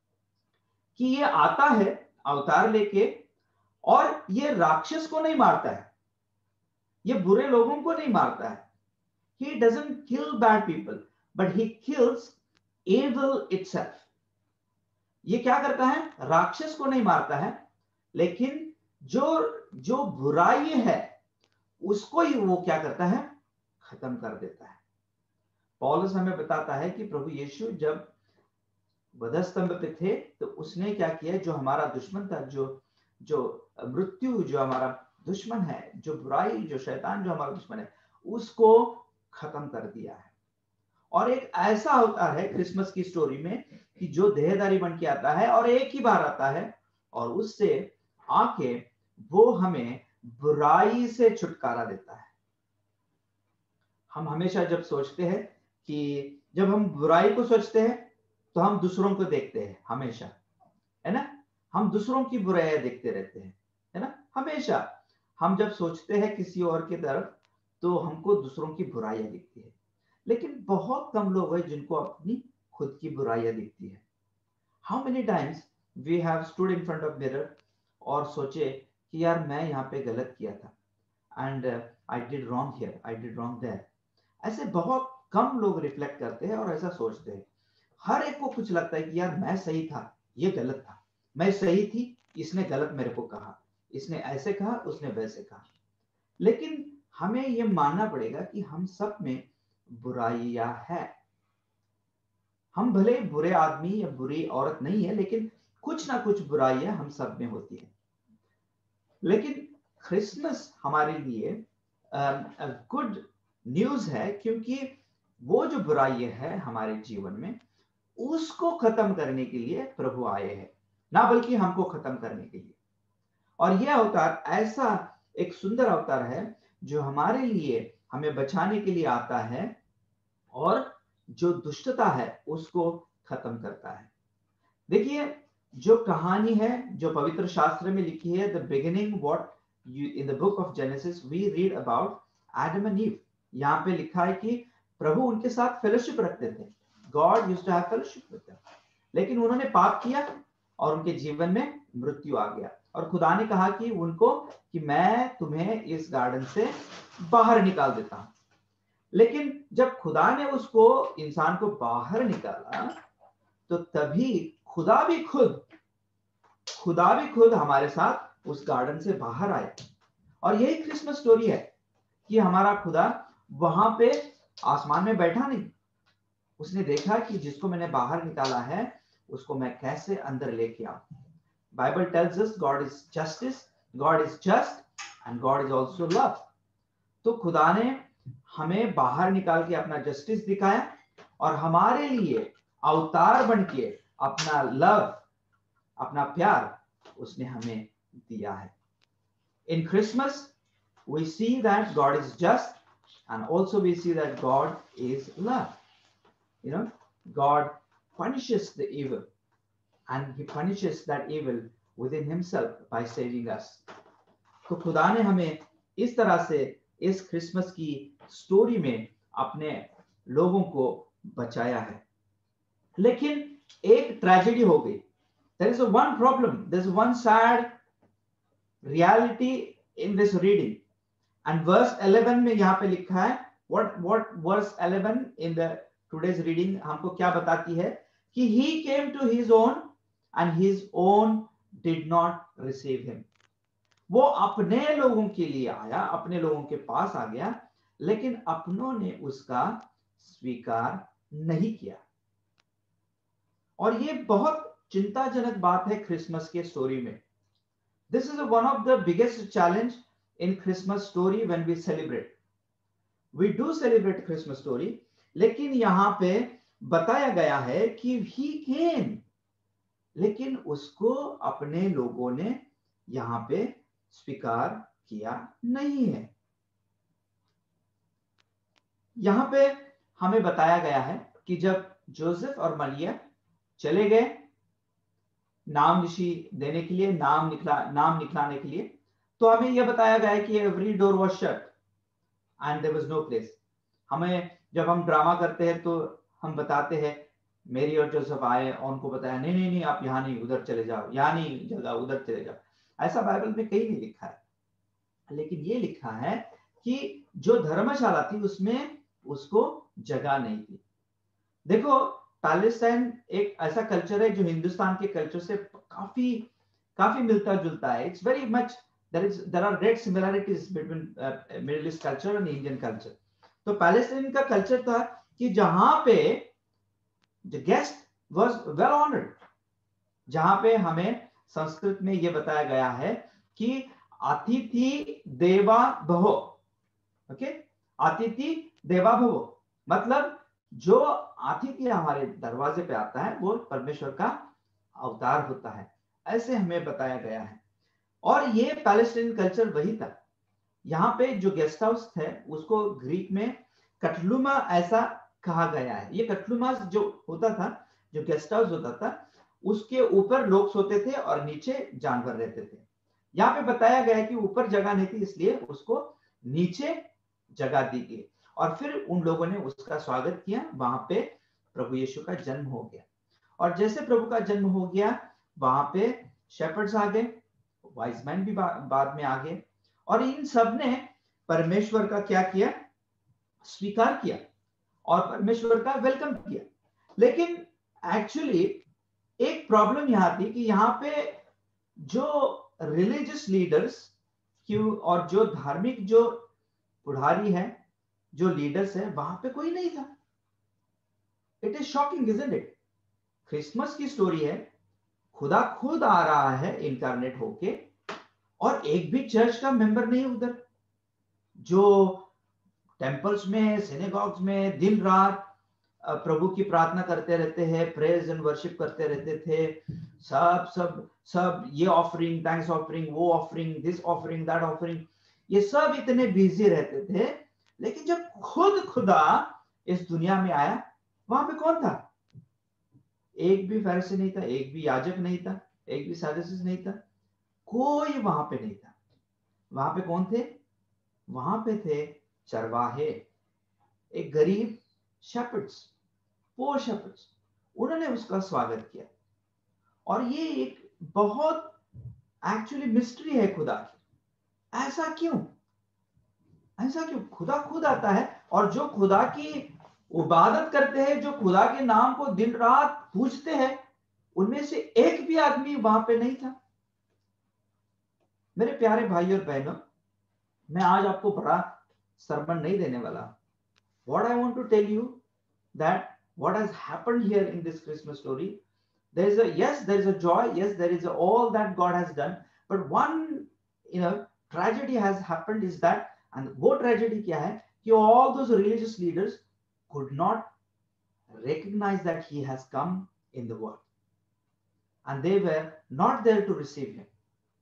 कि ये आता है अवतार लेके, और ये राक्षस को नहीं मारता है, ये बुरे लोगों को नहीं मारता है। He doesn't kill bad people, but he kills evil itself। ये क्या करता है? राक्षस को नहीं मारता है, लेकिन जो जो बुराई है उसको ही वो क्या करता है? खत्म कर देता है। पौलुस हमें बताता है कि प्रभु यीशु जब वधस्तंभ पे थे तो उसने क्या किया? जो हमारा दुश्मन था, जो जो मृत्यु, जो हमारा दुश्मन है, जो बुराई, जो शैतान जो हमारा दुश्मन है, उसको खत्म कर दिया है। और एक ऐसा होता है क्रिसमस की स्टोरी में कि जो देहधारी बन के आता है और एक ही बार आता है, और उससे आके वो हमें बुराई से छुटकारा देता है। हम हमेशा जब सोचते हैं कि जब हम बुराई को सोचते हैं तो हम दूसरों को देखते हैं, हमेशा, है ना, हम दूसरों की बुराइयां देखते रहते हैं, है ना। हमेशा हम जब सोचते हैं किसी और की तरफ तो हमको दूसरों की बुराइयां दिखती है, लेकिन बहुत कम लोग हैं जिनको अपनी खुद की बुराइयां दिखती है। How many times we have stood in front of mirror और सोचे कि यार मैं यहाँ पे गलत किया था, and I did wrong here, I did wrong there. ऐसे बहुत कम लोग रिफ्लेक्ट करते हैं और ऐसा सोचते हैं। हर एक को कुछ लगता है कि यार मैं सही था, ये गलत था, मैं सही थी, इसने गलत मेरे को कहा, इसने ऐसे कहा, उसने वैसे कहा। लेकिन हमें ये मानना पड़ेगा कि हम सब में बुराइयां है। हम भले बुरे आदमी या बुरी औरत नहीं है, लेकिन कुछ ना कुछ बुराइयां हम सब में होती है। लेकिन क्रिसमस हमारे लिए गुड न्यूज है, क्योंकि वो जो बुराइयां है हमारे जीवन में, उसको खत्म करने के लिए प्रभु आए हैं, ना बल्कि हमको खत्म करने के लिए। और यह अवतार ऐसा एक सुंदर अवतार है जो हमारे लिए, हमें बचाने के लिए आता है और जो दुष्टता है उसको खत्म करता है। देखिए, जो कहानी है जो पवित्र शास्त्र में लिखी है, the beginning what you in the book of Genesis we read about Adam and Eve. यहाँ पे लिखा है कि प्रभु उनके साथ फेलोशिप रखते थे, God used to have fellowship with them. लेकिन उन्होंने पाप किया और उनके जीवन में मृत्यु आ गया, और खुदा ने कहा कि उनको कि मैं तुम्हें इस गार्डन से बाहर निकाल देता हूं। लेकिन जब खुदा ने उसको, इंसान को बाहर निकाला, तो तभी खुदा भी खुद खुदा भी खुद हमारे साथ उस गार्डन से बाहर आए। और यही क्रिसमस स्टोरी है कि हमारा खुदा वहां पे आसमान में बैठा नहीं, उसने देखा कि जिसको मैंने बाहर निकाला है उसको मैं कैसे अंदर लेके आऊं। Bible tells us God is justice, God is just and God is also love. तो खुदा ने हमें बाहर निकाल के अपना जस्टिस दिखाया और हमारे लिए अवतार बन के अपना लव, अपना प्यार उसने हमें दिया है। In Christmas we see that God is just, and also we see that God is love. You know, God punishes the evil, and he punishes that evil within himself by saving us. तो खुदा ने हमें इस तरह से इस क्रिसमस की स्टोरी में अपने लोगों को बचाया है। लेकिन एक ट्रेजेडी हो गई। There is a one problem, there is one sad reality in this reading. And verse eleven में यहाँ पे लिखा है, what what verse eleven in the today's reading हमको क्या बताती है कि he came to his own and his own did not receive him. वो अपने लोगों के लिए आया, अपने लोगों के पास आ गया, लेकिन अपनों ने उसका स्वीकार नहीं किया। और ये बहुत चिंताजनक बात है क्रिसमस के स्टोरी में। This is one of the biggest challenge in Christmas story when we celebrate. We do celebrate Christmas story, लेकिन यहाँ पे बताया गया है कि he came, लेकिन उसको अपने लोगों ने यहाँ पे स्वीकार किया नहीं है। यहाँ पे हमें बताया गया है कि जब जोसेफ और मरियम चले गए नाम निशी देने के लिए, नाम निकला नाम निकलाने के लिए, तो हमें यह बताया गया है कि every door was shut and there was no place. हमें जब हम ड्रामा करते हैं तो हम बताते हैं मेरी और जोसेफ आए और उनको बताया नहीं नहीं नहीं आप यहाँ नहीं, उधर चले जाओ, यहाँ नहीं जगह, उधर चले जाओ। ऐसा बाइबल में कहीं नहीं लिखा है, लेकिन ये लिखा है कि जो धर्मशाला थी उसमें उसको जगह नहीं थी। देखो, पैलेस्टाइन एक ऐसा कल्चर है जो हिंदुस्तान के कल्चर से काफी काफी मिलता जुलता है। It's very much there is there are great similarities between Middle East culture and Indian culture. तो पैलेस्टाइन का कल्चर था कि जहां पे the guest was well honoured, जहां पे हमें संस्कृत में ये बताया गया है कि अतिथि देवा भवो। ओके, अतिथि देवा भवो मतलब जो अतिथि हमारे दरवाजे पे आता है वो परमेश्वर का अवतार होता है, ऐसे हमें बताया गया है। और ये पैलेस्टाइन कल्चर वही था। यहाँ पे जो गेस्ट हाउस थे उसको ग्रीक में कटलुमा ऐसा कहा गया है। ये कटलुमा जो होता था, जो गेस्ट हाउस होता था, उसके ऊपर लोग सोते थे और नीचे जानवर रहते थे। यहाँ पे बताया गया है कि ऊपर जगह नहीं थी, इसलिए उसको नीचे जगह दी गई और फिर उन लोगों ने उसका स्वागत किया। वहां पे प्रभु यीशु का जन्म हो गया और जैसे प्रभु का जन्म हो गया वहां पे शेपर्ड्स आ गए, वाइज मैन भी बा, बाद में आ गए और इन सब ने परमेश्वर का क्या किया, स्वीकार किया और परमेश्वर का वेलकम किया। लेकिन एक्चुअली एक प्रॉब्लम यहां थी कि यहाँ पे जो रिलीजियस लीडर्स क्यों, और जो धार्मिक जो पुढ़ारी है, जो लीडर्स है, वहां पे कोई नहीं था। It is shocking, isn't it? Christmas की स्टोरी है, खुदा खुद आ रहा है इनकारनेट होके, और एक भी चर्च का मेंबर नहीं उधर, जो टेम्पल्स में, सिनेगॉग्स में दिन रात प्रभु की प्रार्थना करते रहते हैं, प्रेज एंड वर्शिप करते रहते थे। सब सब सब ये ऑफरिंग, थैंक्स ऑफरिंग, वो offering, this offering, that offering, ये सब इतने बिजी रहते थे। लेकिन जब खुद खुदा इस दुनिया में आया, वहां पे कौन था? एक भी फरीसी नहीं था, एक भी याजक नहीं था, एक भी सदूसी नहीं था, कोई वहां पे नहीं था। वहां पे कौन थे? वहां पे थे चरवाहे, एक गरीब शेपर्ड्स, पोर शेपर्ड्स। उन्होंने उसका स्वागत किया। और ये एक बहुत एक्चुअली मिस्ट्री है खुदा की। ऐसा क्यों? ऐसा क्यों? खुदा खुद आता है, और जो खुदा की इबादत करते हैं, जो खुदा के नाम को दिन रात पूजते हैं, उनमें से एक भी आदमी वहां पे नहीं था। मेरे प्यारे भाई और बहनों, मैं आज आपको बड़ा सरमन नहीं देने वाला। What I want to tell you that what has happened here in this Christmas story, there is a, yes, there is a joy, yes, there is a, all that God has done, but one, you know, tragedy has happened is that, and वो tragedy क्या है कि all those religious leaders could not recognize that he has come in the world, and they were not there to receive him,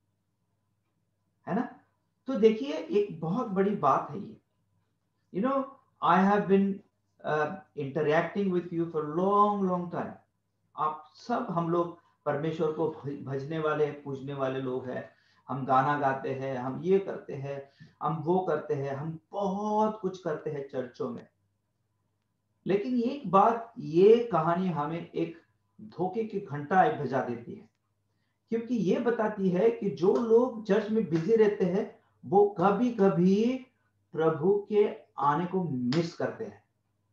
है ना? तो देखिए, एक बहुत बड़ी बात है ये। You know, I have been uh, interacting with you for long, long time. आप सब हम लोग परमेश्वर को भजने वाले, पूजने वाले लोग हैं। हम गाना गाते हैं, हम ये करते हैं, हम वो करते हैं, हम बहुत कुछ करते हैं चर्चों में। लेकिन एक बात, ये कहानी हमें एक धोखे की घंटा बजा देती है, क्योंकि ये बताती है कि जो लोग चर्च में बिजी रहते हैं, वो कभी कभी प्रभु के आने को मिस करते हैं।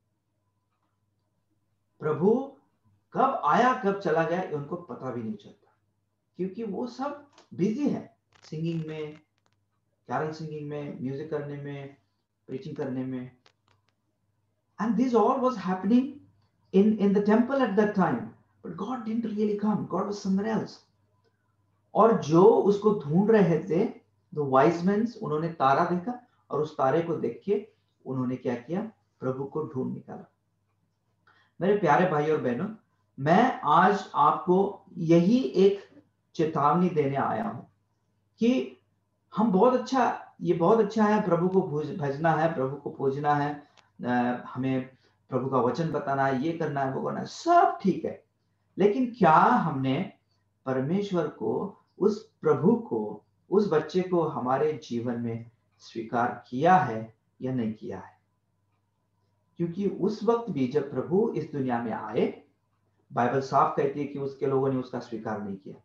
प्रभु कब आया, कब चला गया, उनको पता भी नहीं चलता, क्योंकि वो सब बिजी है सिंगिंग में, कैरल सिंगिंग में, म्यूजिक करने में, प्रीचिंग करने में। And this all was happening in in the temple at that time, but God didn't really come. God was somewhere else. और जो उसको ढूंढ रहे थे, the wise men, उन्होंने तारा देखा, और उस तारे को देख के उन्होंने क्या किया? प्रभु को ढूंढ निकाला। मेरे प्यारे भाई और बहनों, मैं आज आपको यही एक चेतावनी देने आया हूं कि हम बहुत अच्छा, ये बहुत अच्छा है, प्रभु को भजना है, प्रभु को पूजना है, हमें प्रभु का वचन बताना है, ये करना है, वो करना है, सब ठीक है। लेकिन क्या हमने परमेश्वर को, उस प्रभु को, उस बच्चे को हमारे जीवन में स्वीकार किया है या नहीं किया है? क्योंकि उस वक्त भी जब प्रभु इस दुनिया में आए, बाइबल साफ कहती है कि उसके लोगों ने उसका स्वीकार नहीं किया।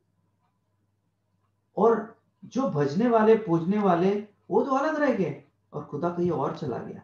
और जो भजने वाले, पूजने वाले, वो तो अलग रह गए और खुदा कहीं और चला गया।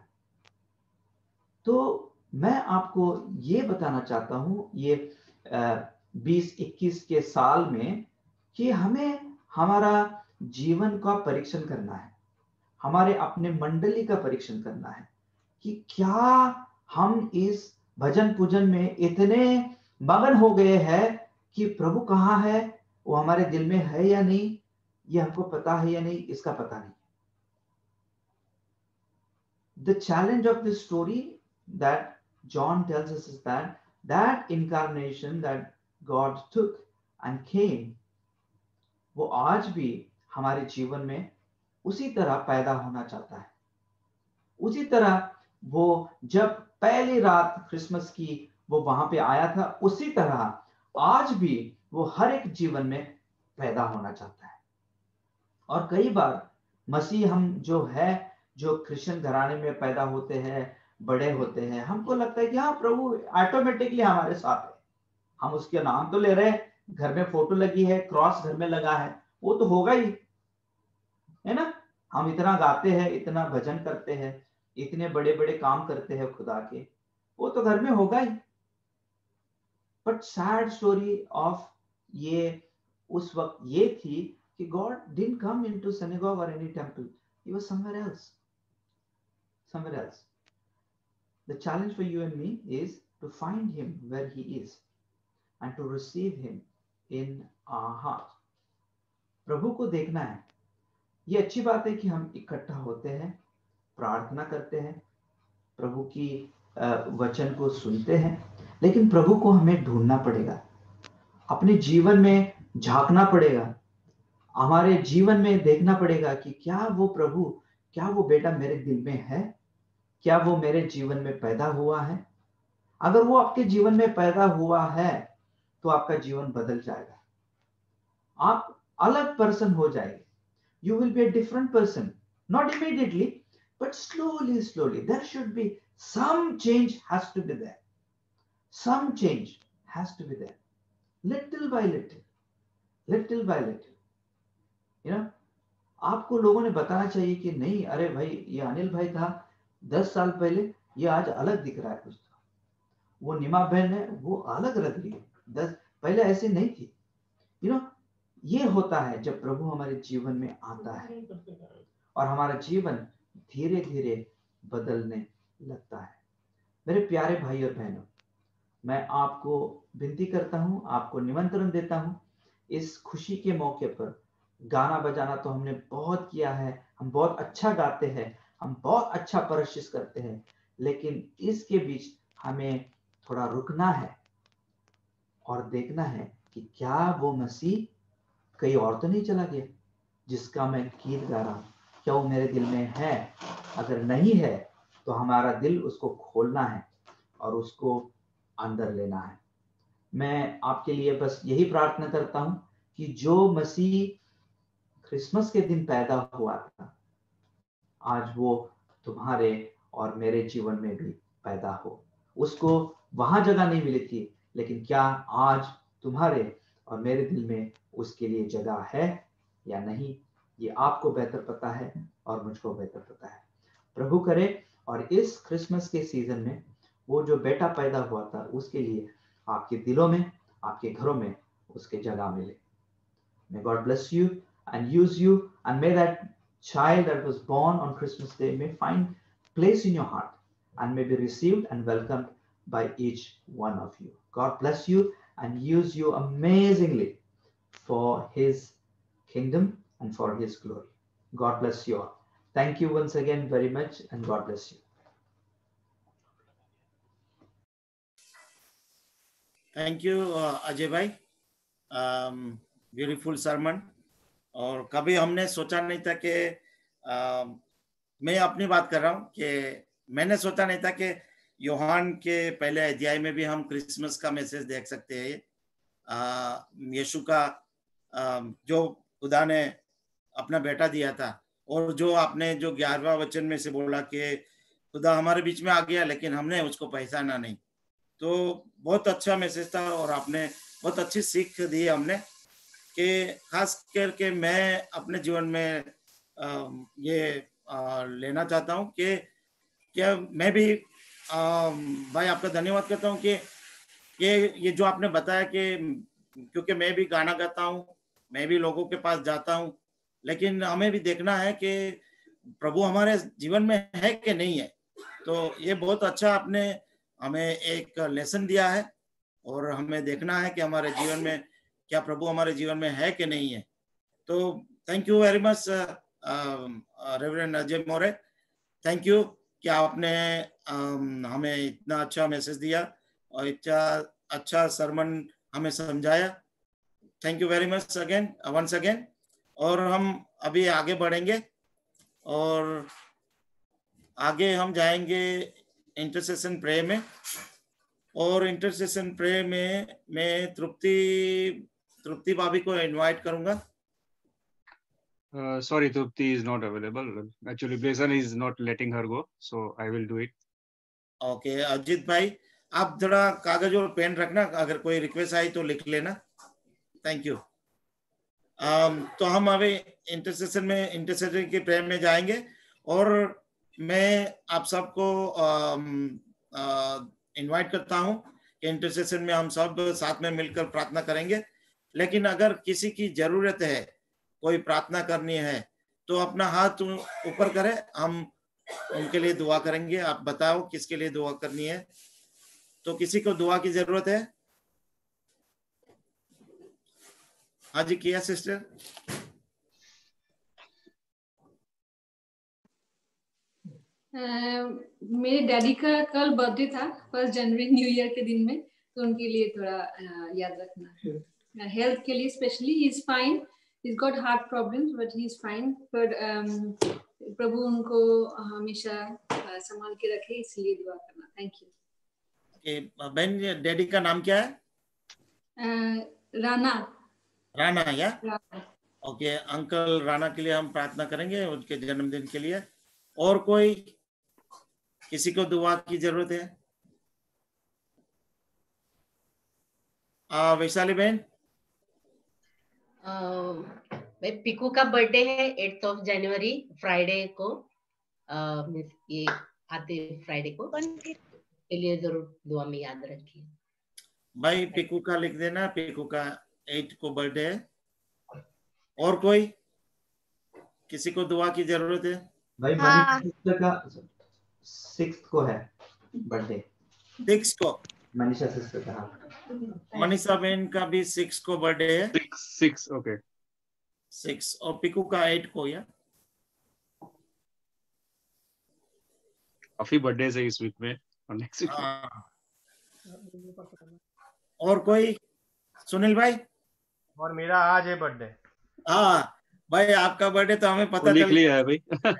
तो मैं आपको ये बताना चाहता हूं, ये बीस इक्कीस के साल में, कि हमें हमारा जीवन का परीक्षण करना है, हमारे अपने मंडली का परीक्षण करना है कि क्या हम इस भजन पूजन में इतने मगन हो गए हैं कि प्रभु कहाँ है, वो हमारे दिल में है या नहीं, ये हमको पता है या नहीं, इसका पता नहीं। The challenge of this story that John tells us is that that incarnation that God took and came, वो आज भी हमारे जीवन में उसी तरह पैदा होना चाहता है। उसी तरह वो जब पहली रात क्रिसमस की वो वहां पे आया था, उसी तरह आज भी वो हर एक जीवन में पैदा होना चाहता है। और कई बार मसीह हम जो है, जो क्रिश्चियन घराने में पैदा होते हैं, बड़े होते हैं, हमको लगता है कि हाँ, प्रभु ऑटोमेटिकली हमारे साथ है, हम उसके नाम तो ले रहे हैं, घर में फोटो लगी है, क्रॉस घर में लगा है, वो तो होगा ही, है ना? हम इतना गाते हैं, इतना भजन करते हैं, इतने बड़े बड़े काम करते हैं खुदा के, वो तो घर में होगा ही। बट सैड स्टोरी ऑफ ये उस वक्त ये थी कि God didn't come into synagogue or any temple. He was somewhere else. Somewhere else. The challenge for you and me is to find him where he is and to receive him in our heart. प्रभु को देखना है. ये अच्छी बात है कि हम इकट्ठा होते हैं, प्रार्थना करते हैं, प्रभु की वचन को सुनते हैं, लेकिन प्रभु को हमें ढूंढना पड़ेगा, अपने जीवन में झांकना पड़ेगा, हमारे जीवन में देखना पड़ेगा कि क्या वो प्रभु, क्या वो बेटा मेरे दिल में है, क्या वो मेरे जीवन में पैदा हुआ है. अगर वो आपके जीवन में पैदा हुआ है तो आपका जीवन बदल जाएगा, आप अलग पर्सन हो जाएंगे. You will be a different person, not immediately, but slowly, slowly. There should be some change, has to be there. Some change has to be there. Little by little, little by little. You know, आपको लोगों ने बताना चाहिए कि नहीं, अरे भाई ये अनिल भाई था दस साल पहले, ये आज अलग दिख रहा है कुछ. वो निमा बहन है, वो अलग लग रही है, दस पहले ऐसे नहीं थी. You know, ये होता है जब प्रभु हमारे जीवन में आता है और हमारा जीवन धीरे धीरे बदलने लगता है. मेरे प्यारे भाई और बहनों, मैं आपको विनती करता हूं, आपको निमंत्रण देता हूं, इस खुशी के मौके पर गाना बजाना तो हमने बहुत किया है, हम बहुत अच्छा गाते हैं, हम बहुत अच्छा परशिश करते हैं, लेकिन इसके बीच हमें थोड़ा रुकना है और देखना है कि क्या वो मसीह कहीं और तो नहीं चला गया जिसका मैं गीत गा रहा हूं, क्या वो मेरे दिल में है. अगर नहीं है तो हमारा दिल उसको खोलना है और उसको अंदर लेना है. मैं आपके लिए बस यही प्रार्थना करता हूं कि जो मसीह क्रिसमस के दिन पैदा हुआ था, आज वो तुम्हारे और मेरे जीवन में भी पैदा हो. उसको वहां जगह नहीं मिली थी, लेकिन क्या आज तुम्हारे और मेरे दिल में उसके लिए जगह है या नहीं, ये आपको बेहतर पता है और मुझको बेहतर पता है. प्रभु करे और इस क्रिसमस के सीजन में वो जो बेटा पैदा हुआ था उसके लिए आपके दिलों में, आपके घरों में उसके जगह मिले. May God bless you and use you, and may that child that was born on Christmas Day may find place in your heart and may be received and welcomed by each one of you. God bless you and use you amazingly for his kingdom and for his glory. God bless you all. Thank you once again very much, and God bless you. Thank you uh, Ajay भाई, ब्यूटीफुल सरमन. और कभी हमने सोचा नहीं था कि uh, मैं अपनी बात कर रहा हूँ कि मैंने सोचा नहीं था कि यूहान के पहले अध्याय में भी हम क्रिसमस का मैसेज देख सकते हैं. यीशु का आ, जो खुदा ने अपना बेटा दिया था, और जो आपने जो ग्यारहवां वचन में से बोला कि खुदा हमारे बीच में आ गया लेकिन हमने उसको पहचाना नहीं, तो बहुत अच्छा मैसेज था. और आपने बहुत अच्छी सीख दी हमने कि खास करके मैं अपने जीवन में आ, ये आ, लेना चाहता हूँ कि क्या मैं भी आ, भाई आपका धन्यवाद करता हूँ कि ये ये जो आपने बताया कि क्योंकि मैं भी गाना गाता हूँ, मैं भी लोगों के पास जाता हूँ, लेकिन हमें भी देखना है कि प्रभु हमारे जीवन में है कि नहीं है. तो ये बहुत अच्छा आपने हमें एक लेसन दिया है और हमें देखना है कि हमारे जीवन में क्या प्रभु हमारे जीवन में है कि नहीं है. तो thank you very much reverend Ajay More, thank you कि आपने um, हमें इतना अच्छा मैसेज दिया और इतना अच्छा सरमन हमें समझाया. Thank you very much again once again. और हम अभी आगे बढ़ेंगे और आगे हम जाएंगे इंटरसेशन प्रे में. और इंटरसेशन प्रे में मैं तृप्ति तृप्ति भाभी को इनवाइट करूंगा. Uh, sorry, Trupti is not available. Actually, Blazon is not letting her go, so I will do it. Okay, Ajit भाई आप थोड़ा कागज और पेन रखना, अगर कोई रिक्वेस्ट आई तो लिख लेना. Thank you. um, तो हम अभी इंटरसेशन में इंटरसेशन के प्रेयर में जाएंगे और मैं आप सबको इनवाइट करता हूं कि इंटरसेशन में हम सब साथ में मिलकर प्रार्थना करेंगे. लेकिन अगर किसी की जरूरत है, कोई प्रार्थना करनी है तो अपना हाथ ऊपर करे, हम उनके लिए दुआ करेंगे। आप बताओ किसके लिए दुआ करनी है। तो किसी को दुआ की जरूरत है? हाँ जी, किया सिस्टर। Uh, मेरे डैडी का कल बर्थडे था, फर्स्ट जनवरी न्यू ईयर के दिन में, तो उनके लिए थोड़ा uh, याद रखना। हेल्थ के लिए specially, he is fine, he is got heart problems but he is fine, पर प्रभु उनको हमेशा uh, संभाल के रखे, इसलिए दुआ करना। Thank you. बहन, डैडी का नाम क्या है? uh, राणा। राणा या? राणा। ओके, अंकल राणा के लिए हम प्रार्थना करेंगे, उनके जन्मदिन के लिए। और कोई किसी को दुआ की जरूरत है? आ, वैशाली बहन। भाई पिकू का बर्थडे है एट्थ ऑफ जनवरी, फ्राइडे को, आ, ये आते फ्राइडे को, के लिए जरूर दुआ में याद रखिए भाई। पिकू का लिख देना, पिकू का एट को बर्थडे है। और कोई किसी को दुआ की जरूरत है? भाई हाँ। मनीषा सिस्टर का सिक्स को है बर्थडे। सिक्स को मनीषा सिस्टर का, हाँ। मनीषा बहन का भी सिक्स को बर्थडे है। सिक्स सिक्स ओके सिक्स और पिकू का एट को या? काफी बर्थडे है इस वीक में और नेक्स्ट वीक। हाँ। और कोई? सुनील भाई। और मेरा आज है बर्थडे। हाँ भाई, आपका बर्थडे तो हमें पता लिख चल लिया है भाई।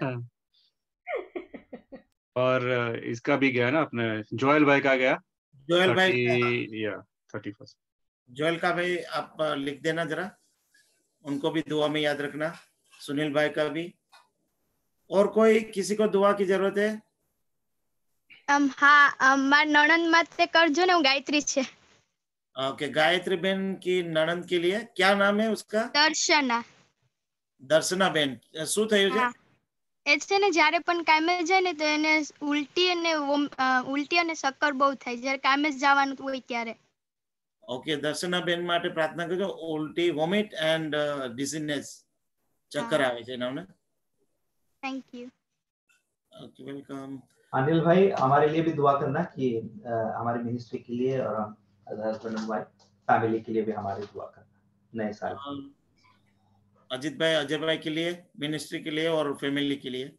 और इसका भी गया ना अपने जोएल भाई का गया, जोएल भाई या थर्टी फर्स्ट। जोएल का भाई आप लिख देना जरा, उनको भी दुआ में याद रखना, सुनील भाई का भी। और कोई किसी को दुआ की जरूरत है? um, हाँ, मार नणंद माते करजो ने, હું ગાયત્રી છે। ओके, गायत्री बहन की नणंद के लिए क्या नाम है उसका? દર્શના। દર્શના બેન, શું થયું છે? એ છે ને જ્યારે પણ કામે જાય ને તો એને ઉલટી અને વોમ- અ, ઉલટી અને શક્કર બહુ થાય જ્યારે કામે જવાનું હોય ત્યારે। ઓકે, દર્શના બેન માટે પ્રાર્થના કરજો। ઉલટી, વોમિટ એન્ડ ડિઝીનેસ, ચક્કર આવે છે એના। Thank you. Okay, welcome. Anil भाई हमारे लिए भी दुआ करना कि आ, हमारी मिनिस्ट्री के लिए और हस्बैंड एंड वाइफ फैमिली के लिए भी हमारी दुआ करना नए साल के लिए। अजीत भाई, अजय भाई के लिए, मिनिस्ट्री के लिए और फैमिली के लिए।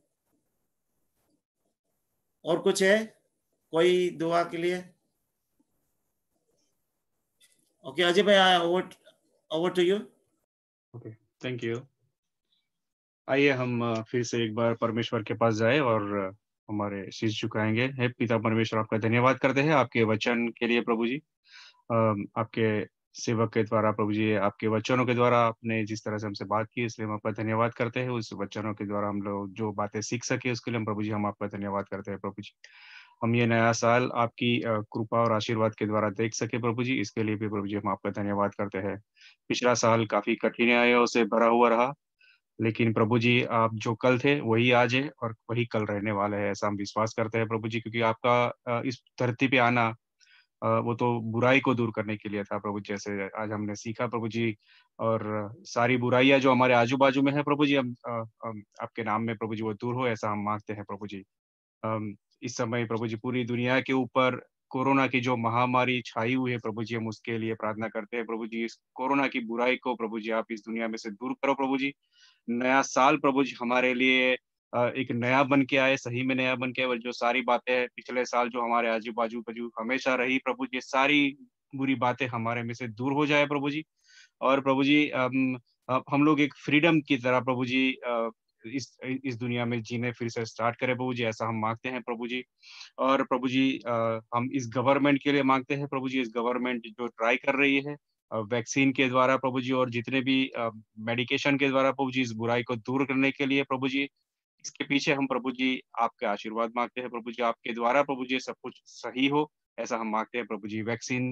और कुछ है कोई दुआ के लिए? ओके अजय भाई, over over to you. Okay, thank you. आइए हम फिर से एक बार परमेश्वर के पास जाए और हमारे शीश झुकाएंगे। हे पिता परमेश्वर, आपका धन्यवाद करते हैं आपके वचन के लिए प्रभु जी। आपके सेवक के द्वारा प्रभु जी, आपके वचनों के द्वारा आपने जिस तरह से हमसे बात की, इसलिए हम आपका धन्यवाद करते हैं। उस वचनों के द्वारा हम लोग जो बातें सीख सके उसके लिए हम प्रभु जी हम आपका धन्यवाद करते हैं प्रभु जी। हम ये नया साल आपकी कृपा और आशीर्वाद के द्वारा देख सके प्रभु जी, इसके लिए भी प्रभु जी हम आपका धन्यवाद करते हैं। पिछला साल काफी कठिनाइयों से भरा हुआ रहा, लेकिन प्रभु जी आप जो कल थे वही आज है और वही कल रहने वाले हैं, ऐसा हम विश्वास करते हैं प्रभु जी। क्योंकि आपका इस धरती पे आना वो तो बुराई को दूर करने के लिए था प्रभु, जैसे आज हमने सीखा प्रभु जी। और सारी बुराइयां जो हमारे आजू बाजू में है प्रभु जी, हम आपके नाम में प्रभु जी वो दूर हो, ऐसा हम मांगते हैं प्रभु जी। इस समय प्रभु जी पूरी दुनिया के ऊपर कोरोना की जो महामारी छाई हुई है प्रभु जी, हम उसके लिए प्रार्थना करते हैं प्रभु जी। इस कोरोना की बुराई को प्रभु जी आप इस दुनिया में से दूर करो प्रभु जी। नया साल प्रभु जी हमारे लिए एक नया बन के आए, सही में नया बन के आए। जो सारी बातें पिछले साल जो हमारे आजू बाजू बाजू हमेशा रही प्रभु जी, सारी बुरी बातें हमारे में से दूर हो जाए प्रभु जी। और प्रभु जी हम हम लोग एक फ्रीडम की तरह प्रभु जी इस इस दुनिया में जीने फिर से स्टार्ट करें प्रभु जी, ऐसा हम मांगते हैं प्रभु जी। और प्रभु जी हम इस गवर्नमेंट के लिए मांगते हैं प्रभु जी, इस गवर्नमेंट जो ट्राई कर रही है वैक्सीन के द्वारा प्रभु जी और जितने भी मेडिकेशन के द्वारा प्रभु जी इस बुराई को दूर करने के लिए प्रभु जी, इसके पीछे हम प्रभु जी आपके आशीर्वाद मांगते हैं प्रभु जी। आपके द्वारा प्रभु जी सब कुछ सही हो, ऐसा हम मांगते हैं प्रभु जी। वैक्सीन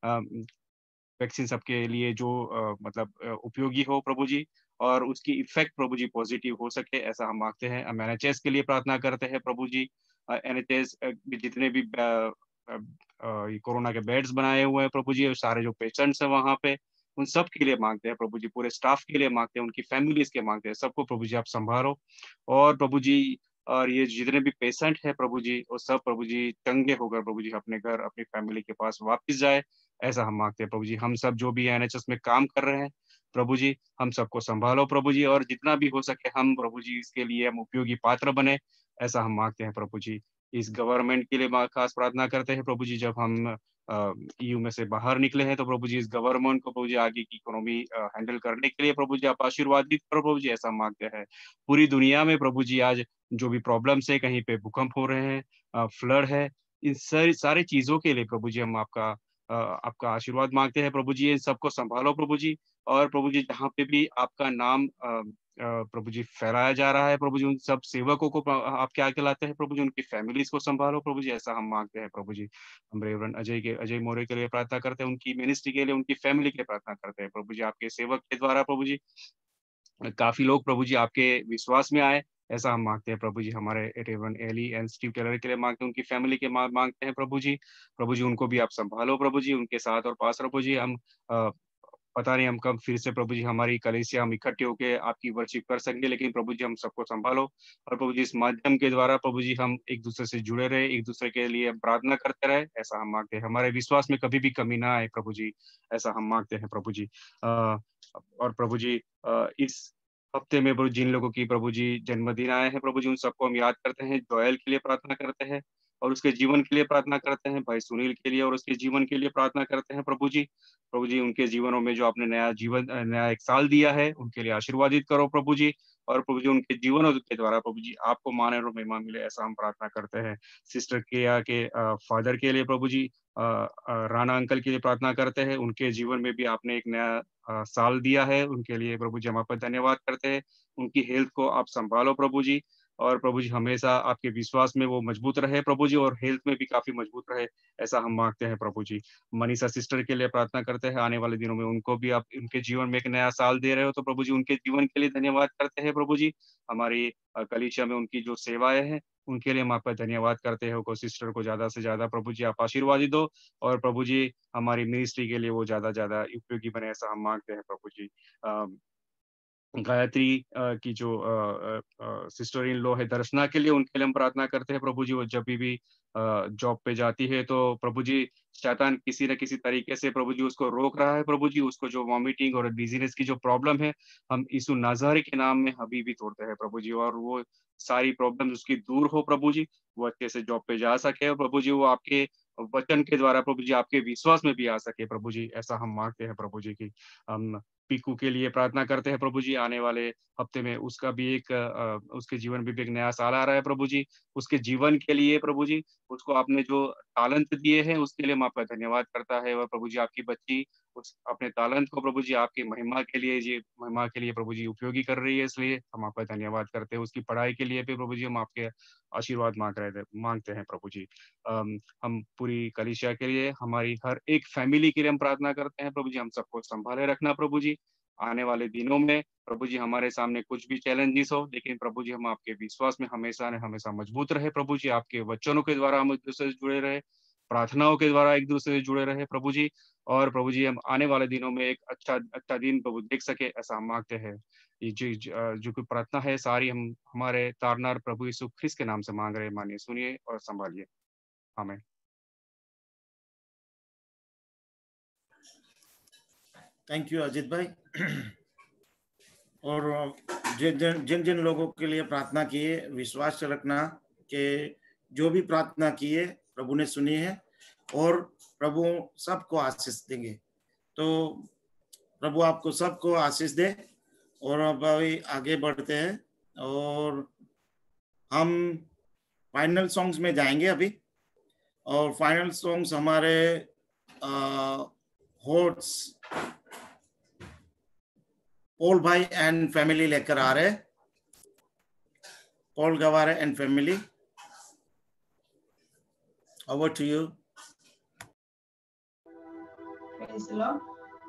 वैक्सीन सबके लिए जो आ, मतलब उपयोगी हो प्रभु जी, और उसकी इफेक्ट प्रभु जी पॉजिटिव हो सके, ऐसा हम मांगते हैं। हम एन एच एस के लिए प्रार्थना करते हैं प्रभु जी। एन एच एस जितने भी कोरोना के बेड्स बनाए हुए हैं प्रभु जी, सारे जो पेशेंट्स हैं वहाँ पे उन सब के लिए मांगते हैं प्रभु जी, पूरे स्टाफ के लिए मांगते हैं, उनकी फैमिलीज के मांगते हैं, सबको प्रभु जी आप संभालो। और प्रभु जी और ये जितने भी पेशेंट है प्रभु जी, वो सब प्रभु जी चंगे होकर प्रभु जी अपने घर अपनी फैमिली के पास वापस जाए, ऐसा हम मांगते हैं प्रभु जी। हम सब जो भी एन एच एस में काम कर रहे हैं प्रभु जी, हम सबको संभालो प्रभु जी, और जितना भी हो सके हम प्रभु जी इसके लिए हम उपयोगी पात्र बने, ऐसा हम मांगते हैं प्रभु जी। इस गवर्नमेंट के लिए खास प्रार्थना करते हैं प्रभु जी, जब हम ईयू में से बाहर निकले हैं तो प्रभु जी इस गवर्नमेंट को प्रभु जी आगे की इकोनॉमी हैंडल करने के लिए प्रभु जी आप आशीर्वादित करो प्रभु जी, ऐसा मांगते हैं। पूरी दुनिया में प्रभु जी आज जो भी प्रॉब्लम्स है, कहीं पे भूकंप हो रहे हैं, फ्लड है, इन सारी सारी चीजों के लिए प्रभु जी हम आपका आपका आशीर्वाद मांगते हैं प्रभु जी। इन सबको संभालो प्रभु जी, और प्रभु जी जहाँ पे भी आपका नाम प्रभु जी फैलाया जा रहा है प्रभु जी, उन सब सेवकों को आप क्या खिलाते हैं प्रभु जी, उनकी फैमिलीज को संभालो प्रभु जी, ऐसा हम मांगते हैं प्रभु जी। हम रेवरेंड अजय के अजय मौर्य के लिए प्रार्थना करते हैं, उनकी मिनिस्ट्री के लिए, उनकी फैमिली के लिए प्रार्थना करते हैं प्रभु जी। आपके सेवक के द्वारा प्रभु जी काफी लोग प्रभु जी आपके विश्वास में आए, ऐसा हम मांगते हैं प्रभु जी। हमारे reverend Eli and Steve Taylor के लिए मांगते हैं, उनकी फैमिली के मांगते हैं प्रभु जी। प्रभु जी उनको भी आप संभालो प्रभु जी, उनके साथ और पास प्रभु जी। हम आ, पता नहीं हम कब फिर से प्रभु जी हमारी कलीसिया हम इकट्ठे होकर आपकी वर्शिप कर सकेंगे, लेकिन प्रभु जी हम सबको संभालो, और प्रभु जी इस माध्यम के द्वारा प्रभु जी हम एक दूसरे से जुड़े रहे, एक दूसरे के लिए प्रार्थना करते रहे, ऐसा हम मांगते हैं। हमारे विश्वास में कभी भी कमी ना आए प्रभु जी, ऐसा हम मांगते हैं प्रभु जी। आ, और प्रभु जी आ, इस हफ्ते में प्रभु जिन लोगों की प्रभु जी जन्मदिन आए हैं प्रभु जी, उन सबको हम याद करते हैं। जोएल के लिए प्रार्थना करते हैं और उसके जीवन के लिए प्रार्थना करते हैं, भाई सुनील के लिए और उसके जीवन के लिए प्रार्थना करते हैं प्रभु जी। प्रभु जी उनके जीवनों में जो आपने नया जीवन नया एक साल दिया है, उनके लिए आशीर्वादित करो प्रभु जी, और प्रभु जी उनके जीवनों के द्वारा प्रभु जी आपको मान और महिमा मिले, ऐसा हम प्रार्थना करते हैं। सिस्टर केया के फादर के लिए प्रभु जी, आ, आ, राणा अंकल के लिए प्रार्थना करते हैं, उनके जीवन में भी आपने एक नया आ, साल दिया है, उनके लिए प्रभु जी हम आपका धन्यवाद करते हैं। उनकी हेल्थ को आप संभालो प्रभु जी, और प्रभु जी हमेशा आपके विश्वास में वो मजबूत रहे प्रभु जी, और हेल्थ में भी काफी मजबूत रहे, ऐसा हम मांगते हैं प्रभु जी। मनीषा सिस्टर के लिए प्रार्थना करते हैं, आने वाले दिनों में उनको भी आप उनके जीवन में एक नया साल दे रहे हो, तो प्रभु जी उनके जीवन के लिए धन्यवाद करते हैं प्रभु जी। हमारी कलीसिया में उनकी जो सेवाएं हैं उनके लिए हम आपका धन्यवाद करते हैं। को सिस्टर को ज्यादा से ज्यादा प्रभु जी आप आशीर्वाद दो, और प्रभु जी हमारी मिनिस्ट्री के लिए वो ज्यादा ज्यादा उपयोगी बने, ऐसा हम मांगते हैं प्रभु जी। गायत्री की जो सिस्टर इन लॉ है दर्शना के लिए, उनके लिए हम प्रार्थना करते हैं प्रभु जी। वो जब भी जॉब पे जाती है तो प्रभु जी शैतान किसी न किसी तरीके से प्रभु जी उसको रोक रहा है प्रभु जी, उसको जो वॉमिटिंग और डिजीनेस की जो प्रॉब्लम है, हम यीशु नाज़ारी के नाम में अभी भी तोड़ते हैं प्रभु जी, और वो सारी प्रॉब्लम उसकी दूर हो प्रभु जी, वो अच्छे से जॉब पे जा सके, और प्रभु जी वो आपके वचन के द्वारा प्रभु जी आपके विश्वास में भी आ सके प्रभु जी, ऐसा हम मांगते हैं प्रभु जी की। हम पीकू के लिए प्रार्थना करते हैं प्रभु जी, आने वाले हफ्ते में उसका भी एक उसके जीवन में भी एक नया साल आ रहा है प्रभु जी। उसके जीवन के लिए प्रभु जी उसको आपने जो तालंत दिए हैं उसके लिए हम आपका धन्यवाद करता है, और प्रभु जी आपकी बच्ची उस अपने तालंत को प्रभु जी आपकी महिमा के लिए जी महिमा के लिए प्रभु जी उपयोगी कर रही है, इसलिए हम आपका धन्यवाद करते हैं। उसकी पढ़ाई के लिए भी प्रभु जी हम आपके आशीर्वाद मांग रहे थे मांगते हैं प्रभु जी। हम पूरी कलीसिया के लिए, हमारी हर एक फैमिली के लिए हम प्रार्थना करते हैं प्रभु जी, हम सबको संभाले रखना प्रभु जी। आने वाले दिनों में प्रभु जी हमारे सामने कुछ भी चैलेंजेस हो, लेकिन प्रभु जी हम आपके विश्वास में हमेशा ने हमेशा मजबूत रहे प्रभु जी। आपके वचनों के द्वारा हम एक दूसरे से जुड़े रहे, प्रार्थनाओं के द्वारा एक दूसरे से जुड़े रहे प्रभु जी, और प्रभु जी हम आने वाले दिनों में एक अच्छा अच्छा दिन प्रभु देख सके, ऐसा हम मांगते हैं। ये जो जो कोई प्रार्थना है सारी हम हमारे तारनार प्रभु यीशु ख्रिस्त के नाम से मांग रहे हैं, मानिए, सुनिए और संभालिए, आमीन। थैंक यू अजित भाई। और जिन जिन जिन जिन लोगों के लिए प्रार्थना किए, विश्वास रखना कि जो भी प्रार्थना किए प्रभु ने सुनी है, और प्रभु सबको आशीष देंगे। तो प्रभु आपको सबको आशीष दे। और अब अभी आगे बढ़ते हैं, और हम फाइनल सॉन्ग्स में जाएंगे अभी। और फाइनल सॉन्ग्स हमारे होट्स पॉल भाई एंड फैमिली लेकर आ रहे, Paul Gaware and family, over to you. Praise the Lord.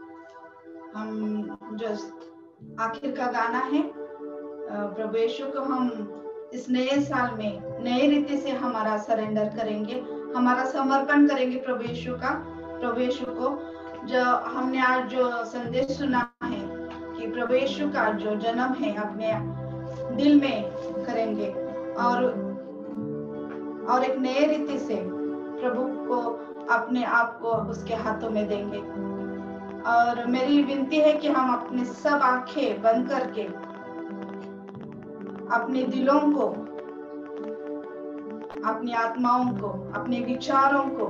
हम जस्ट आखिर का गाना है, प्रभु यीशु को हम इस नए साल में नए रीति से हमारा सरेंडर करेंगे, हमारा समर्पण करेंगे प्रभु यीशु का प्रभु यीशु को। जो हमने आज जो संदेश सुना है कि प्रभु यीशु का जो जन्म है अपने दिल में करेंगे और और एक नए रीति से प्रभु को अपने आप को उसके हाथों में देंगे। और मेरी विनती है कि हम अपने सब आंखें बंद करके अपने दिलों को, अपनी आत्माओं को, अपने विचारों को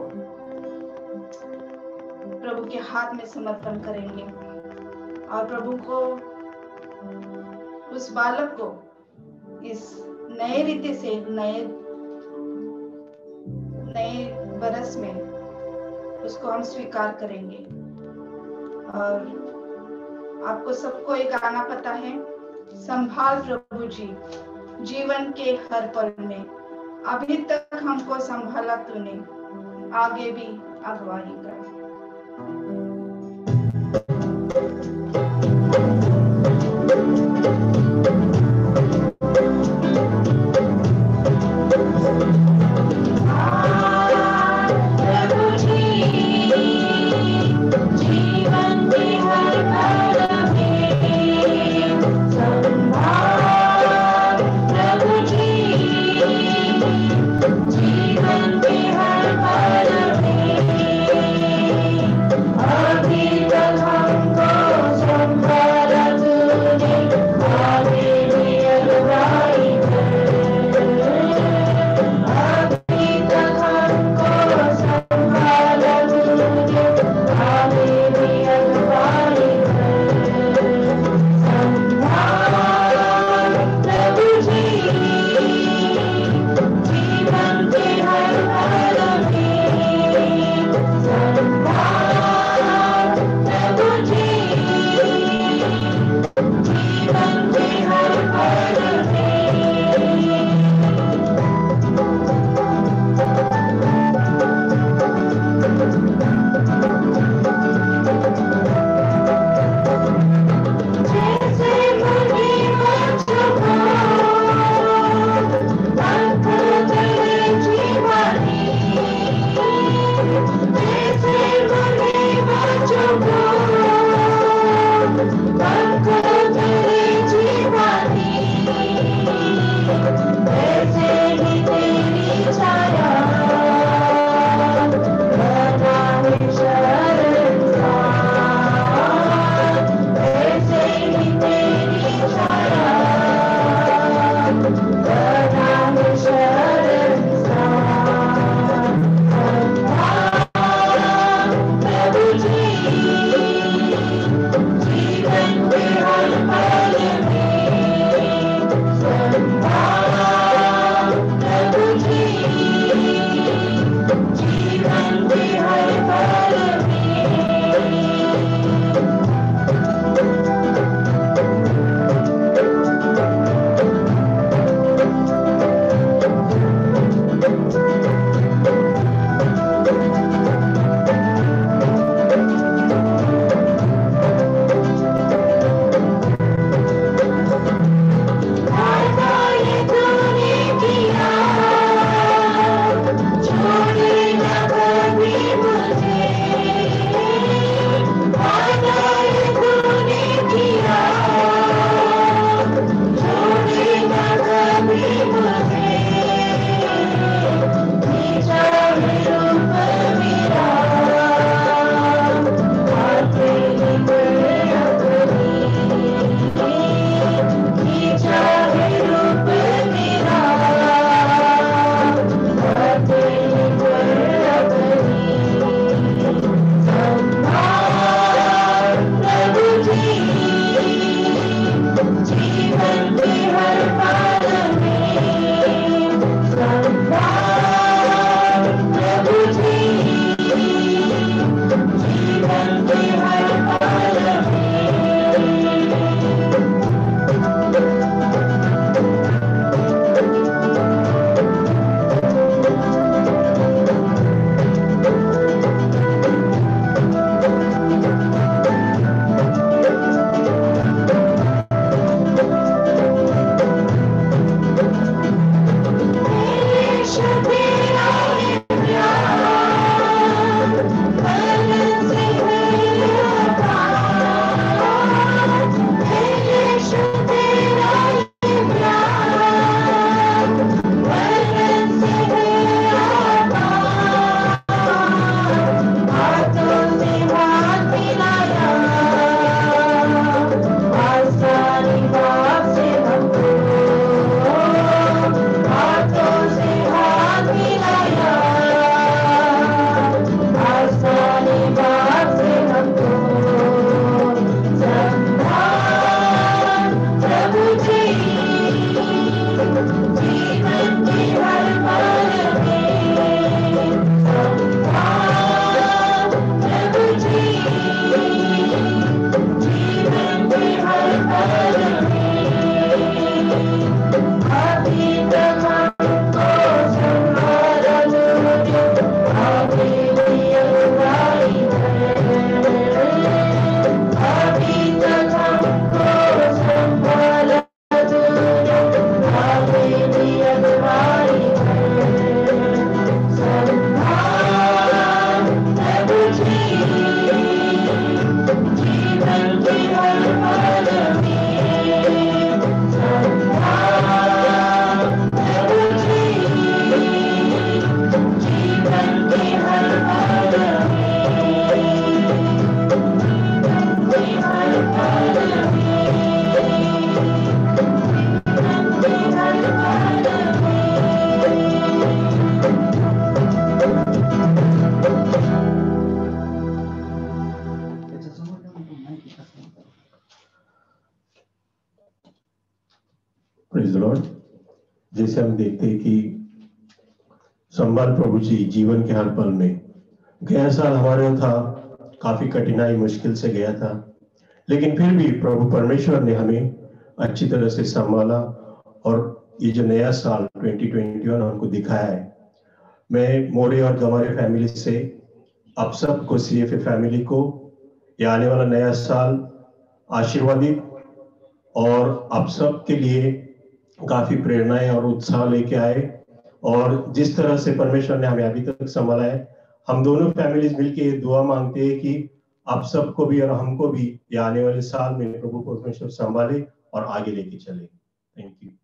प्रभु के हाथ में समर्पण करेंगे और प्रभु को, उस बालक को इस नए रीति से नए नए बरस में उसको हम स्वीकार करेंगे। और आपको सबको एक गाना पता है, संभाल प्रभु जी जीवन के हर पल में, अभी तक हमको संभाला तूने, आगे भी अगुवाई कर। Amen. Praise the Lord. जैसे हम देखते हैं कि संभाल प्रभु जी जीवन के हर पल में, गया साल हमारे था काफी कठिनाई मुश्किल से गया था, लेकिन फिर भी प्रभु परमेश्वर ने हमें अच्छी तरह से संभाला और ये जो नया साल ट्वेंटी इक्कीस हमको दिखाया है। मैं मोरे और गमारे फैमिली से आप सबको, सीएफए फैमिली को, ये आने वाला नया साल आशीर्वादित और आप सब के लिए काफी प्रेरणाएं और उत्साह लेके आए। और जिस तरह से परमेश्वर ने हमें अभी तक संभाला है, हम दोनों फैमिलीज मिलके ये दुआ मांगते हैं कि आप सबको भी और हमको भी ये आने वाले साल में प्रभु परमेश्वर संभाले और आगे लेके चले। Thank you.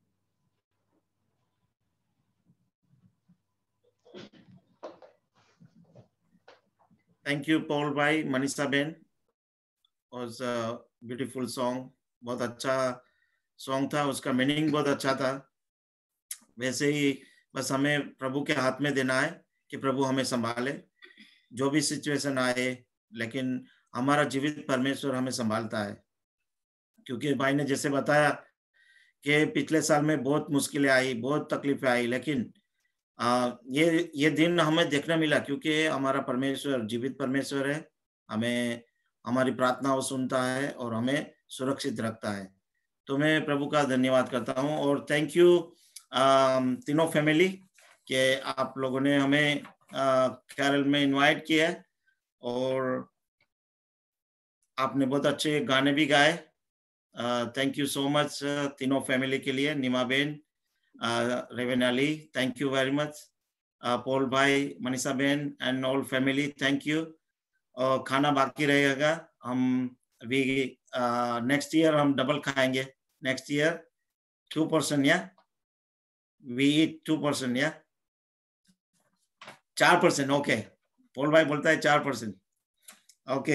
Thank you Paul भाई। मनीषा बेन, वाज अ ब्यूटीफुल सॉन्ग, बहुत अच्छा सॉन्ग था, उसका मीनिंग बहुत अच्छा था। वैसे ही बस हमें प्रभु के हाथ में देना है कि प्रभु हमें संभाले, जो भी सिचुएशन आए, लेकिन हमारा जीवित परमेश्वर हमें संभालता है। क्योंकि भाई ने जैसे बताया कि पिछले साल में बहुत मुश्किलें आई, बहुत तकलीफें आई, लेकिन आ, ये ये दिन हमें देखने मिला क्योंकि हमारा परमेश्वर जीवित परमेश्वर है, हमें हमारी प्रार्थनाओं सुनता है और हमें सुरक्षित रखता है। तो मैं प्रभु का धन्यवाद करता हूँ और थैंक यू तीनों फैमिली के आप लोगों ने हमें कैरल में इनवाइट किया है और आपने बहुत अच्छे गाने भी गाए। थैंक यू सो मच तीनों फैमिली के लिए। निमा बेन, reverend Ali, thank you very much. Paul भाई, मनीषा बेन and all family, thank you. और खाना बाकी रहेगा, हम वी नेक्स्ट ईयर हम डबल खाएंगे। नेक्स्ट ईयर टू परसेंट या वी ईट टू परसेंट या चार परसेंट। ओके, पॉल भाई बोलता है चार परसेंट। ओके,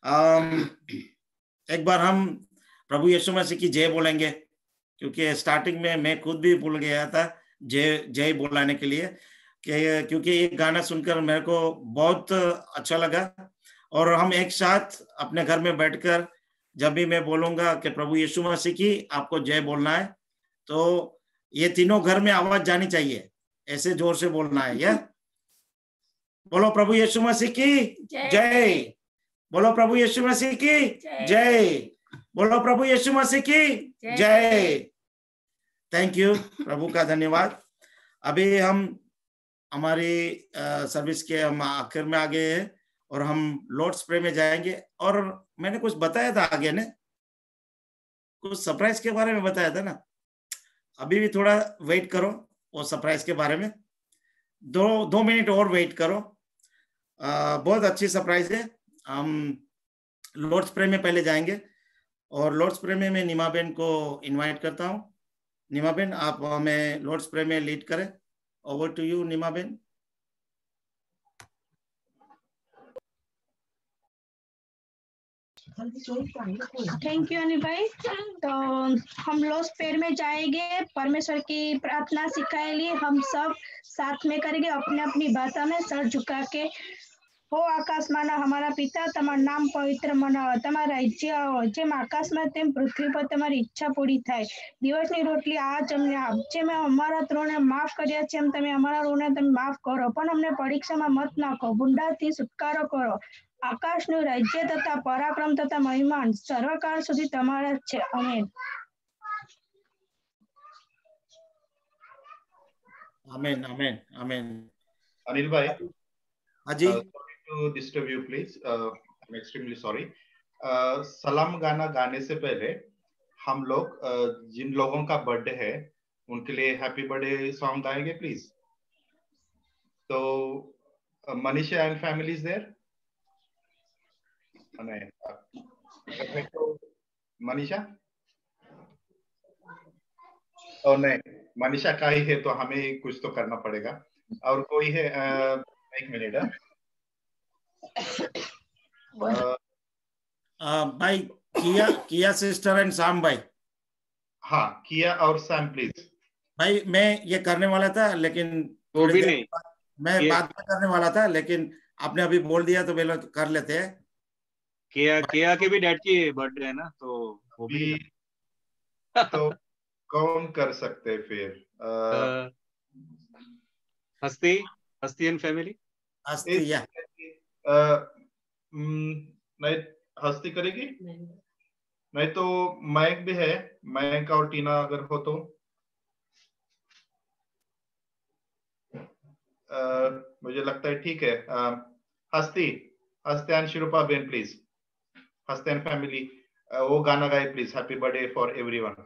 एक बार हम प्रभु यीशु मसीह की जय बोलेंगे, क्योंकि स्टार्टिंग में मैं खुद भी भूल गया था जय जय बोलाने के लिए, कि क्योंकि ये गाना सुनकर मेरे को बहुत अच्छा लगा। और हम एक साथ अपने घर में बैठकर जब भी मैं बोलूंगा कि प्रभु यीशु मसीह की आपको जय बोलना है, तो ये तीनों घर में आवाज जानी चाहिए, ऐसे जोर से बोलना है। या बोलो प्रभु यीशु मसीह की जय, बोलो प्रभु यीशु मसीह की जय, बोलो प्रभु यीशु मसीह की जय। थैंक यू, प्रभु का धन्यवाद। अभी हम हमारी सर्विस के हम आखिर में आ गए हैं और हम लॉर्ड्स प्रे में जाएंगे। और मैंने कुछ बताया था आगे ने, कुछ सरप्राइज के बारे में बताया था ना, अभी भी थोड़ा वेट करो वो सरप्राइज के बारे में, दो दो मिनट और वेट करो। आ, बहुत अच्छी सरप्राइज है। हम लॉर्ड्स प्रे में पहले जाएंगे और लॉर्ड्स प्रे में मैं निमा बेन को इनवाइट करता हूँ। निमा बेन, आप हमें लॉर्ड्स प्रे में लीड करें। ओवर टू यू निमा बेन। थैंक यू अनिल भाई। तो हम लोग पैर में जाएंगे, परमेश्वर की प्रार्थना सिखाए लिए हम सब साथ में करेंगे अपने अपनी भाषा में सर झुका के। हो आकाश माना हमारा पिता, तमारा नाम पवित्र मनावा, तमारा राज्य आવો, જેમ આકાશમાં તેમ પૃથ્વી પર તમારી ઈચ્છા પૂરી થાય। દિવસની રોટલી આજ અમને આપ, જેમ અમારા ઋણને માફ કર્યા છે એમ તમે અમારા ઋણને તમે માફ કરો, પણ અમને પરીક્ષામાં મત નાખો, ગુંડાથી છુટકારો કરો। આકાશનું રાજ્ય તથા પરાક્રમ તથા મહિમાન સર્વકાળ સુધી તમારા જ છે। આમેન। आमेन, आमेन, आमेन। अनिल भाई, हाँ जी। to disturb you please, uh, I'm extremely sorry. uh, सलाम गाना गाने से पहले हम लोग uh, जिन लोगों का बर्थडे है उनके लिए हैप्पी बर्थडे सॉन्ग गाएंगे प्लीज। तो Manisha and family is there? नहीं, तो मनीषा और नहीं, मनीषा का ही है तो हमें कुछ तो करना पड़ेगा। और कोई है? uh, एक मिनट है। भाई किया किया सिस्टर एंड सैम भाई। हाँ, किया और सैम प्लीज। भाई मैं ये करने वाला था, लेकिन वो भी नहीं, मैं बात में करने वाला था, लेकिन आपने अभी बोल दिया तो पहले कर लेते हैं। किया किया के भी डैड की बर्थडे है ना, तो वो भी तो कौन कर सकते हैं फिर? uh, Hasti Hasti and family हस्ती या नहीं, हस्ती करेगी? नहीं तो मयंक भी है, मयंक और टीना अगर हो तो uh, मुझे लगता है ठीक है। uh, हस्ती हस्ती एंड शिरूपा बेन प्लीज, हस्ती एंड फैमिली वो गाना गाए please, happy birthday for everyone.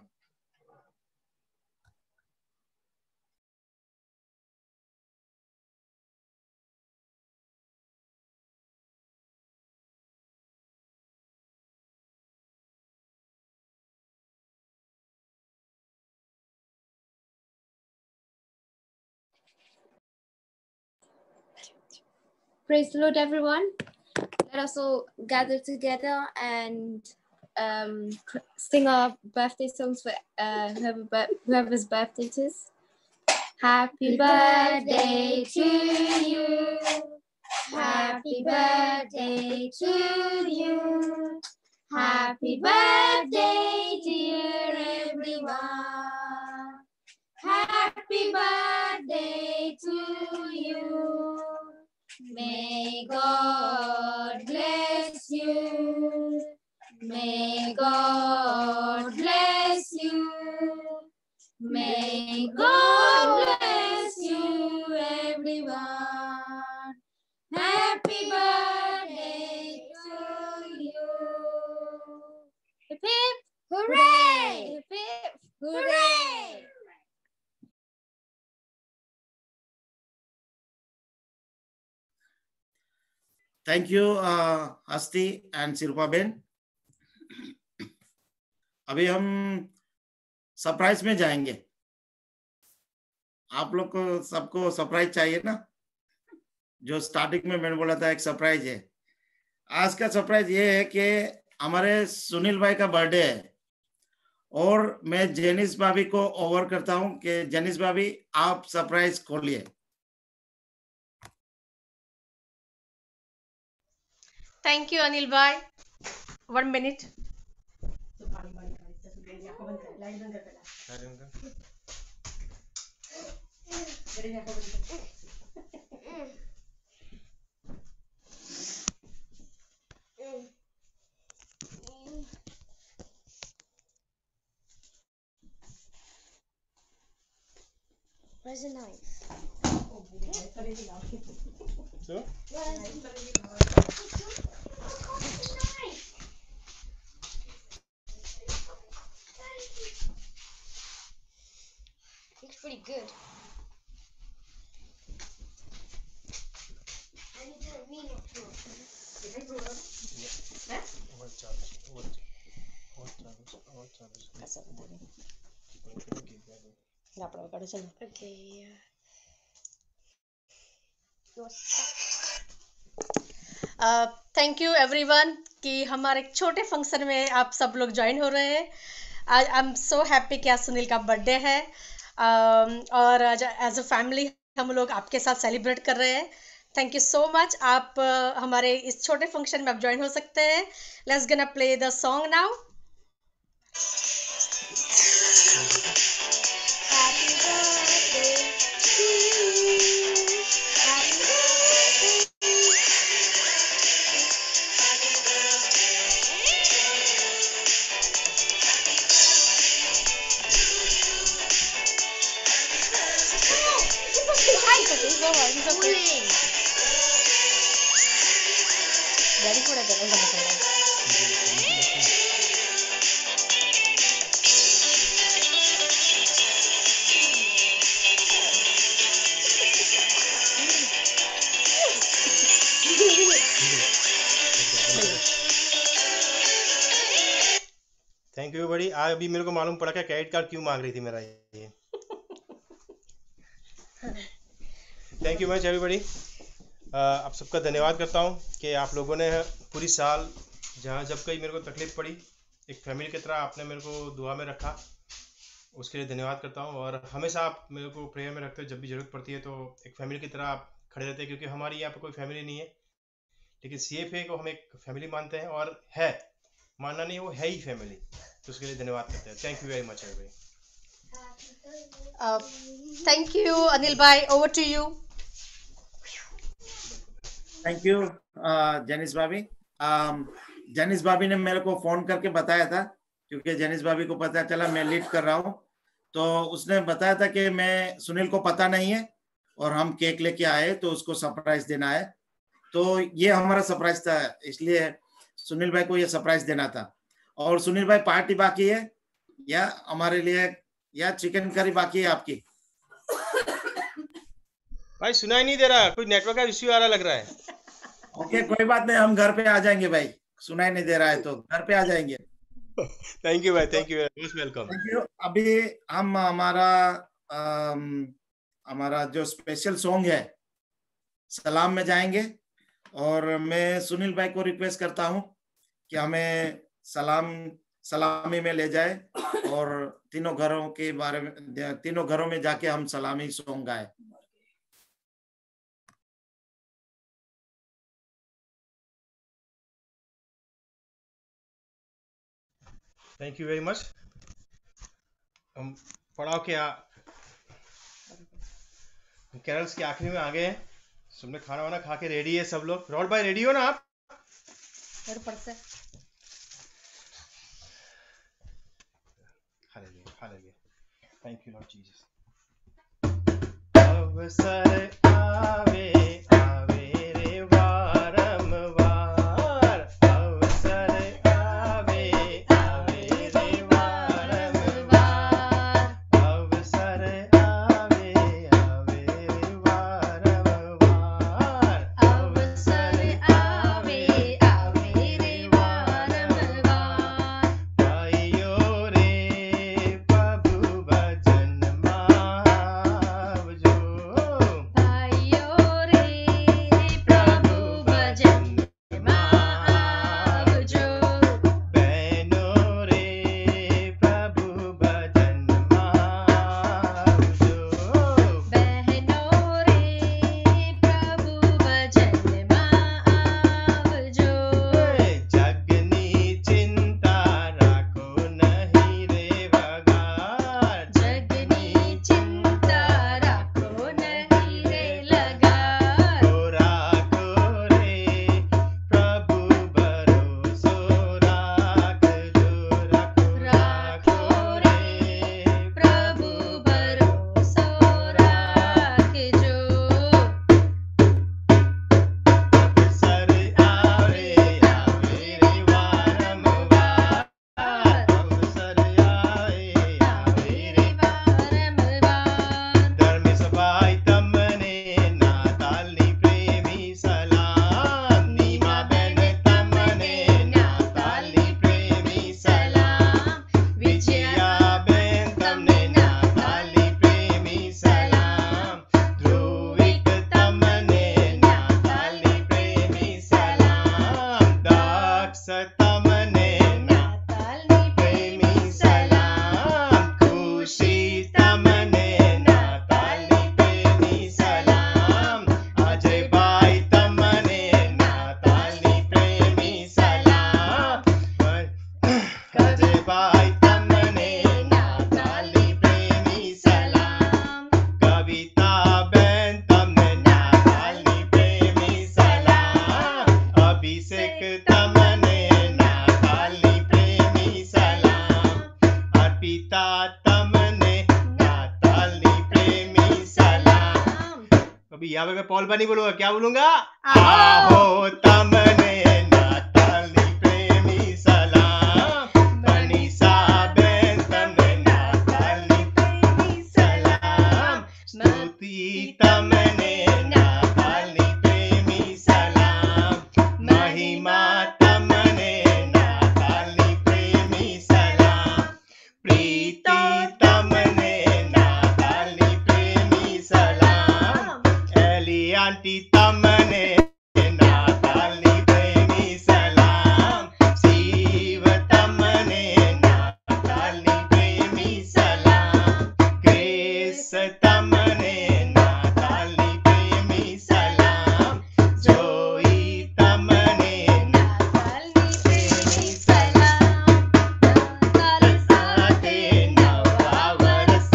Praise the Lord, everyone. Let us all gather together and um, sing our birthday songs for uh, whoever, whoever's birthday it is. Happy birthday to you. Happy birthday to you. Happy birthday, dear everyone. Happy birthday to you. May God bless you. May God bless you. May God bless you, everyone. Happy birthday to you. Hip hip, hooray! Hip hip, hooray! Thank you Hasti and Shirupa बेन। अभी हम सरप्राइज में जाएंगे। आप लोग को सबको सरप्राइज चाहिए ना, जो स्टार्टिंग में मैंने बोला था एक सरप्राइज है। आज का सरप्राइज ये है कि हमारे सुनील भाई का बर्थडे है और मैं जेनिस भाभी को ओवर करता हूं कि जेनिस भाभी आप सरप्राइज खोलिए। थैंक यू अनिल भाई, one minute. Where's the knife? So? Looks pretty good. Anytime me not to. Okay, yeah. Thank you everyone कि हमारे एक छोटे फंक्शन में आप सब लोग ज्वाइन हो रहे हैं। आज आई एम सो हैप्पी कि आज सुनील का बर्थडे है uh, और एज अ फैमिली हम लोग आपके साथ सेलिब्रेट कर रहे हैं। Thank you so much. आप uh, हमारे इस छोटे फंक्शन में आप ज्वाइन हो सकते हैं। Let's gonna play the song now. Daddy ಕೂಡ थैंक यू बड़ी। आज अभी मेरे को मालूम पड़ा कि क्रेडिट कार्ड क्यों मांग रही थी मेरा ये। Thank you much everybody. आप सबका धन्यवाद करता हूँ कि आप लोगों ने पूरी साल जहाँ जब कहीं मेरे को तकलीफ पड़ी एक फैमिली की तरह आपने मेरे को दुआ में रखा, उसके लिए धन्यवाद करता हूँ। और हमेशा आप मेरे को प्रेयर में रखते हो, जब भी ज़रूरत पड़ती है तो एक फैमिली की तरह आप खड़े रहते हैं, क्योंकि हमारी यहाँ पर कोई फैमिली नहीं है, लेकिन सी एफ ए को हम एक फैमिली मानते हैं और है, मानना नहीं, वो है ही फैमिली। तो उसके लिए धन्यवाद करते हैं। Thank you very much everybody. Uh, thank you, Anil Bhai. Over to you. Thank you Janice भाभी। जैनिस भाभी ने मेरे को फोन करके बताया था, क्योंकि जैनिस भाभी को पता चला मैं लीड कर रहा हूँ, तो उसने बताया था कि मैं सुनील को पता नहीं है और हम केक लेके आए तो उसको सरप्राइज देना है। तो ये हमारा सरप्राइज था, इसलिए सुनील भाई को ये सरप्राइज देना था। और सुनील भाई पार्टी बाकी है या हमारे लिए, या चिकन करी बाकी है आपकी? भाई सुनाई नहीं दे रहा, कोई नेटवर्क का इश्यू आ रहा लग रहा है। ओके कोई बात नहीं, हम घर पे आ जाएंगे भाई, सुनाई नहीं दे रहा है तो घर पे आ जाएंगे। थैंक यू भाई, thank you, most welcome. Thank you. अभी हम हमारा हमारा जो स्पेशल सॉन्ग है सलाम में जाएंगे, और मैं सुनील भाई को रिक्वेस्ट करता हूं कि हमें सलाम सलामी में ले जाए और तीनों घरों के बारे में, तीनों घरों में जाके हम सलामी सॉन्ग गाए। Thank you very much. हम पड़ाव के कैरल्स के आखिरी में आ गए हैं, सबने खाना वाना खा के रेडी है सब लोग। रॉड भाई रेडी हो ना आप? पड़ता है। Hallelujah, hallelujah. Thank you Lord Jesus. अवसर आवे आवे रे वारंवार, अवसर आवे आवे रे वारंवार, अवसर आवे आवे रे वारंवार, अवसर आवे आवे रे वारंवार। गाइयो रे प्रभु भजन मावजो, गाइयो रे प्रभु भजन मावजो, बहनों रे प्रभु भजन मावजो, बहनों रे प्रभु भजन मावजो। जगनी चिंता राखो नहीं रे वगार, जगनी चिंता राखो नहीं रे लगार। ओ राखो रे प्रभु भरोसो राख जो, राखो राखो रे प्रभु भरोसो राख जो। अवसर आवे आवे रे वारंवार, अवसर आवे आवे रे वारंवार। धर्मी सभाई तमने नातालनी प्रेमी सलाम, नीमा बेन तमने नातालनी प्रेमी सलाम, विजया बेन तमने नातालनी प्रेमी सलाम, ध्रुविक तमने नातालनी प्रेमी सलाम, दाक्ष तमने नातालनी प्रेमी सलाम, खुशी तमने नातालनी प्रेमी सलाम, अजय भाई तमने नातालनी प्रेमी सलाम, अजय भाई तमने नातालनी प्रेमी सलाम, कविता बेन तमने नातालनी प्रेमी सलाम, अभिषेक तमने नातालनी प्रेमी सलाम, अर्पिता तमने नातालनी प्रेमी सलाम। अभी यहाँ पे मैं पॉल बनी बोलूंगा, क्या बोलूंगा? आहो तमने नातालनी प्रेमी सलाम, मनीषा बेन तमने नातालनी प्रेमी सलाम, स्तुति तमने नातालनी प्रेमी सलाम, महिमा तमने नातालनी प्रेमी सलाम, प्रीति तमने नातालनी प्रेमी सलाम, एली आंटी तमने नातालनी प्रेमी सलाम, शिव तमने नातालनी प्रेमी सलाम, ग्रेस तमने नातालनी प्रेमी सलाम, जोई तमने नातालनी प्रेमी सलाम, नाताल साथे नवा वर्ष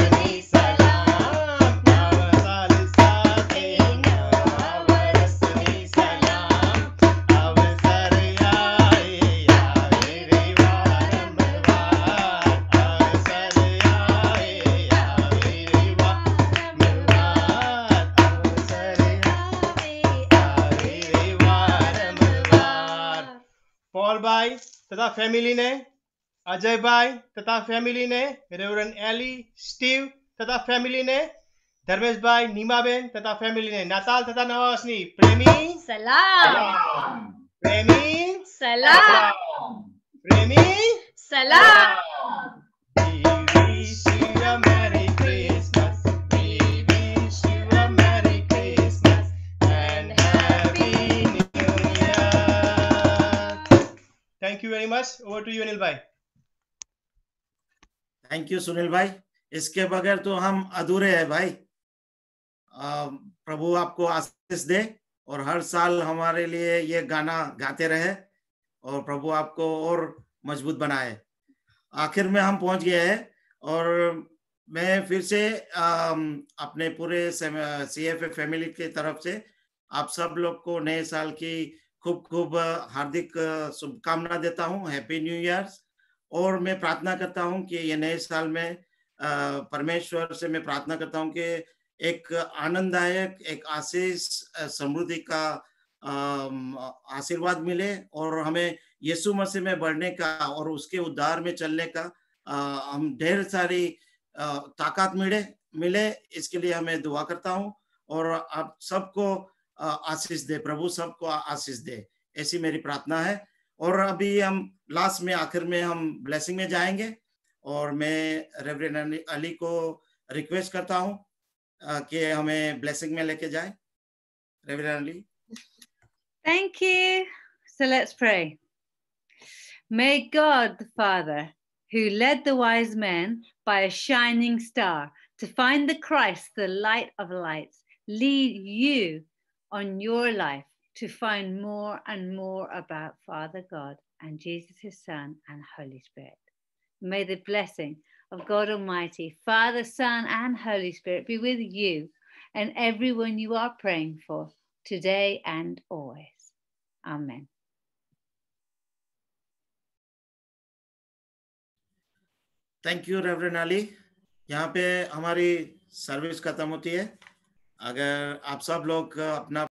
भाई तथा फैमिली ने, अजय भाई तथा फैमिली ने, रेवरेंड एली, स्टीव तथा फैमिली ने, धर्मेश भाई, नीमा बेन तथा फैमिली ने, नाताल तथा नवासनी, प्रेमी सलाम, प्रेमी सलाम, प्रेमी सलाम। We wish you a Merry Christmas. We wish you a Merry Christmas and Happy New Year. Thank you very much. Over to you, Anil bhai. Thank you Sunil भाई। इसके बगैर तो हम अधूरे हैं भाई। आ, प्रभु आपको आशीष दे और हर साल हमारे लिए ये गाना गाते रहे और प्रभु आपको और मजबूत बनाए। आखिर में हम पहुंच गए हैं और मैं फिर से आ, अपने पूरे सी एफ ए फैमिली की तरफ से आप सब लोग को नए साल की खूब खूब हार्दिक शुभकामना देता हूं। Happy new year. और मैं प्रार्थना करता हूं कि ये नए साल में परमेश्वर से मैं प्रार्थना करता हूं कि एक आनंददायक, एक आशीष, समृद्धि का आशीर्वाद मिले और हमें यीशु मसीह में बढ़ने का और उसके उद्धार में चलने का हम ढेर सारी ताकत मिले मिले इसके लिए हमें दुआ करता हूं। और आप सबको आशीष दे, प्रभु सबको आशीष दे, ऐसी मेरी प्रार्थना है। और अभी हम लास्ट में, आखिर में हम ब्लेसिंग में जाएंगे और मैं रेवरेंड अली को रिक्वेस्ट करता हूं कि हमें ब्लेसिंग में लेके जाए। Reverend Ali. Thank you. So let's pray. May God the Father, who led the wise men by a shining star to find the Christ, the light of lights, lead you on your life to find more and more about Father God and Jesus, his Son, and Holy Spirit. May the blessing of God Almighty, Father, Son, and Holy Spirit be with you and everyone you are praying for today and always. Amen. Thank you reverend Ali. यहाँ पे हमारी सर्विस खत्म होती है। अगर आप सब लोग अपना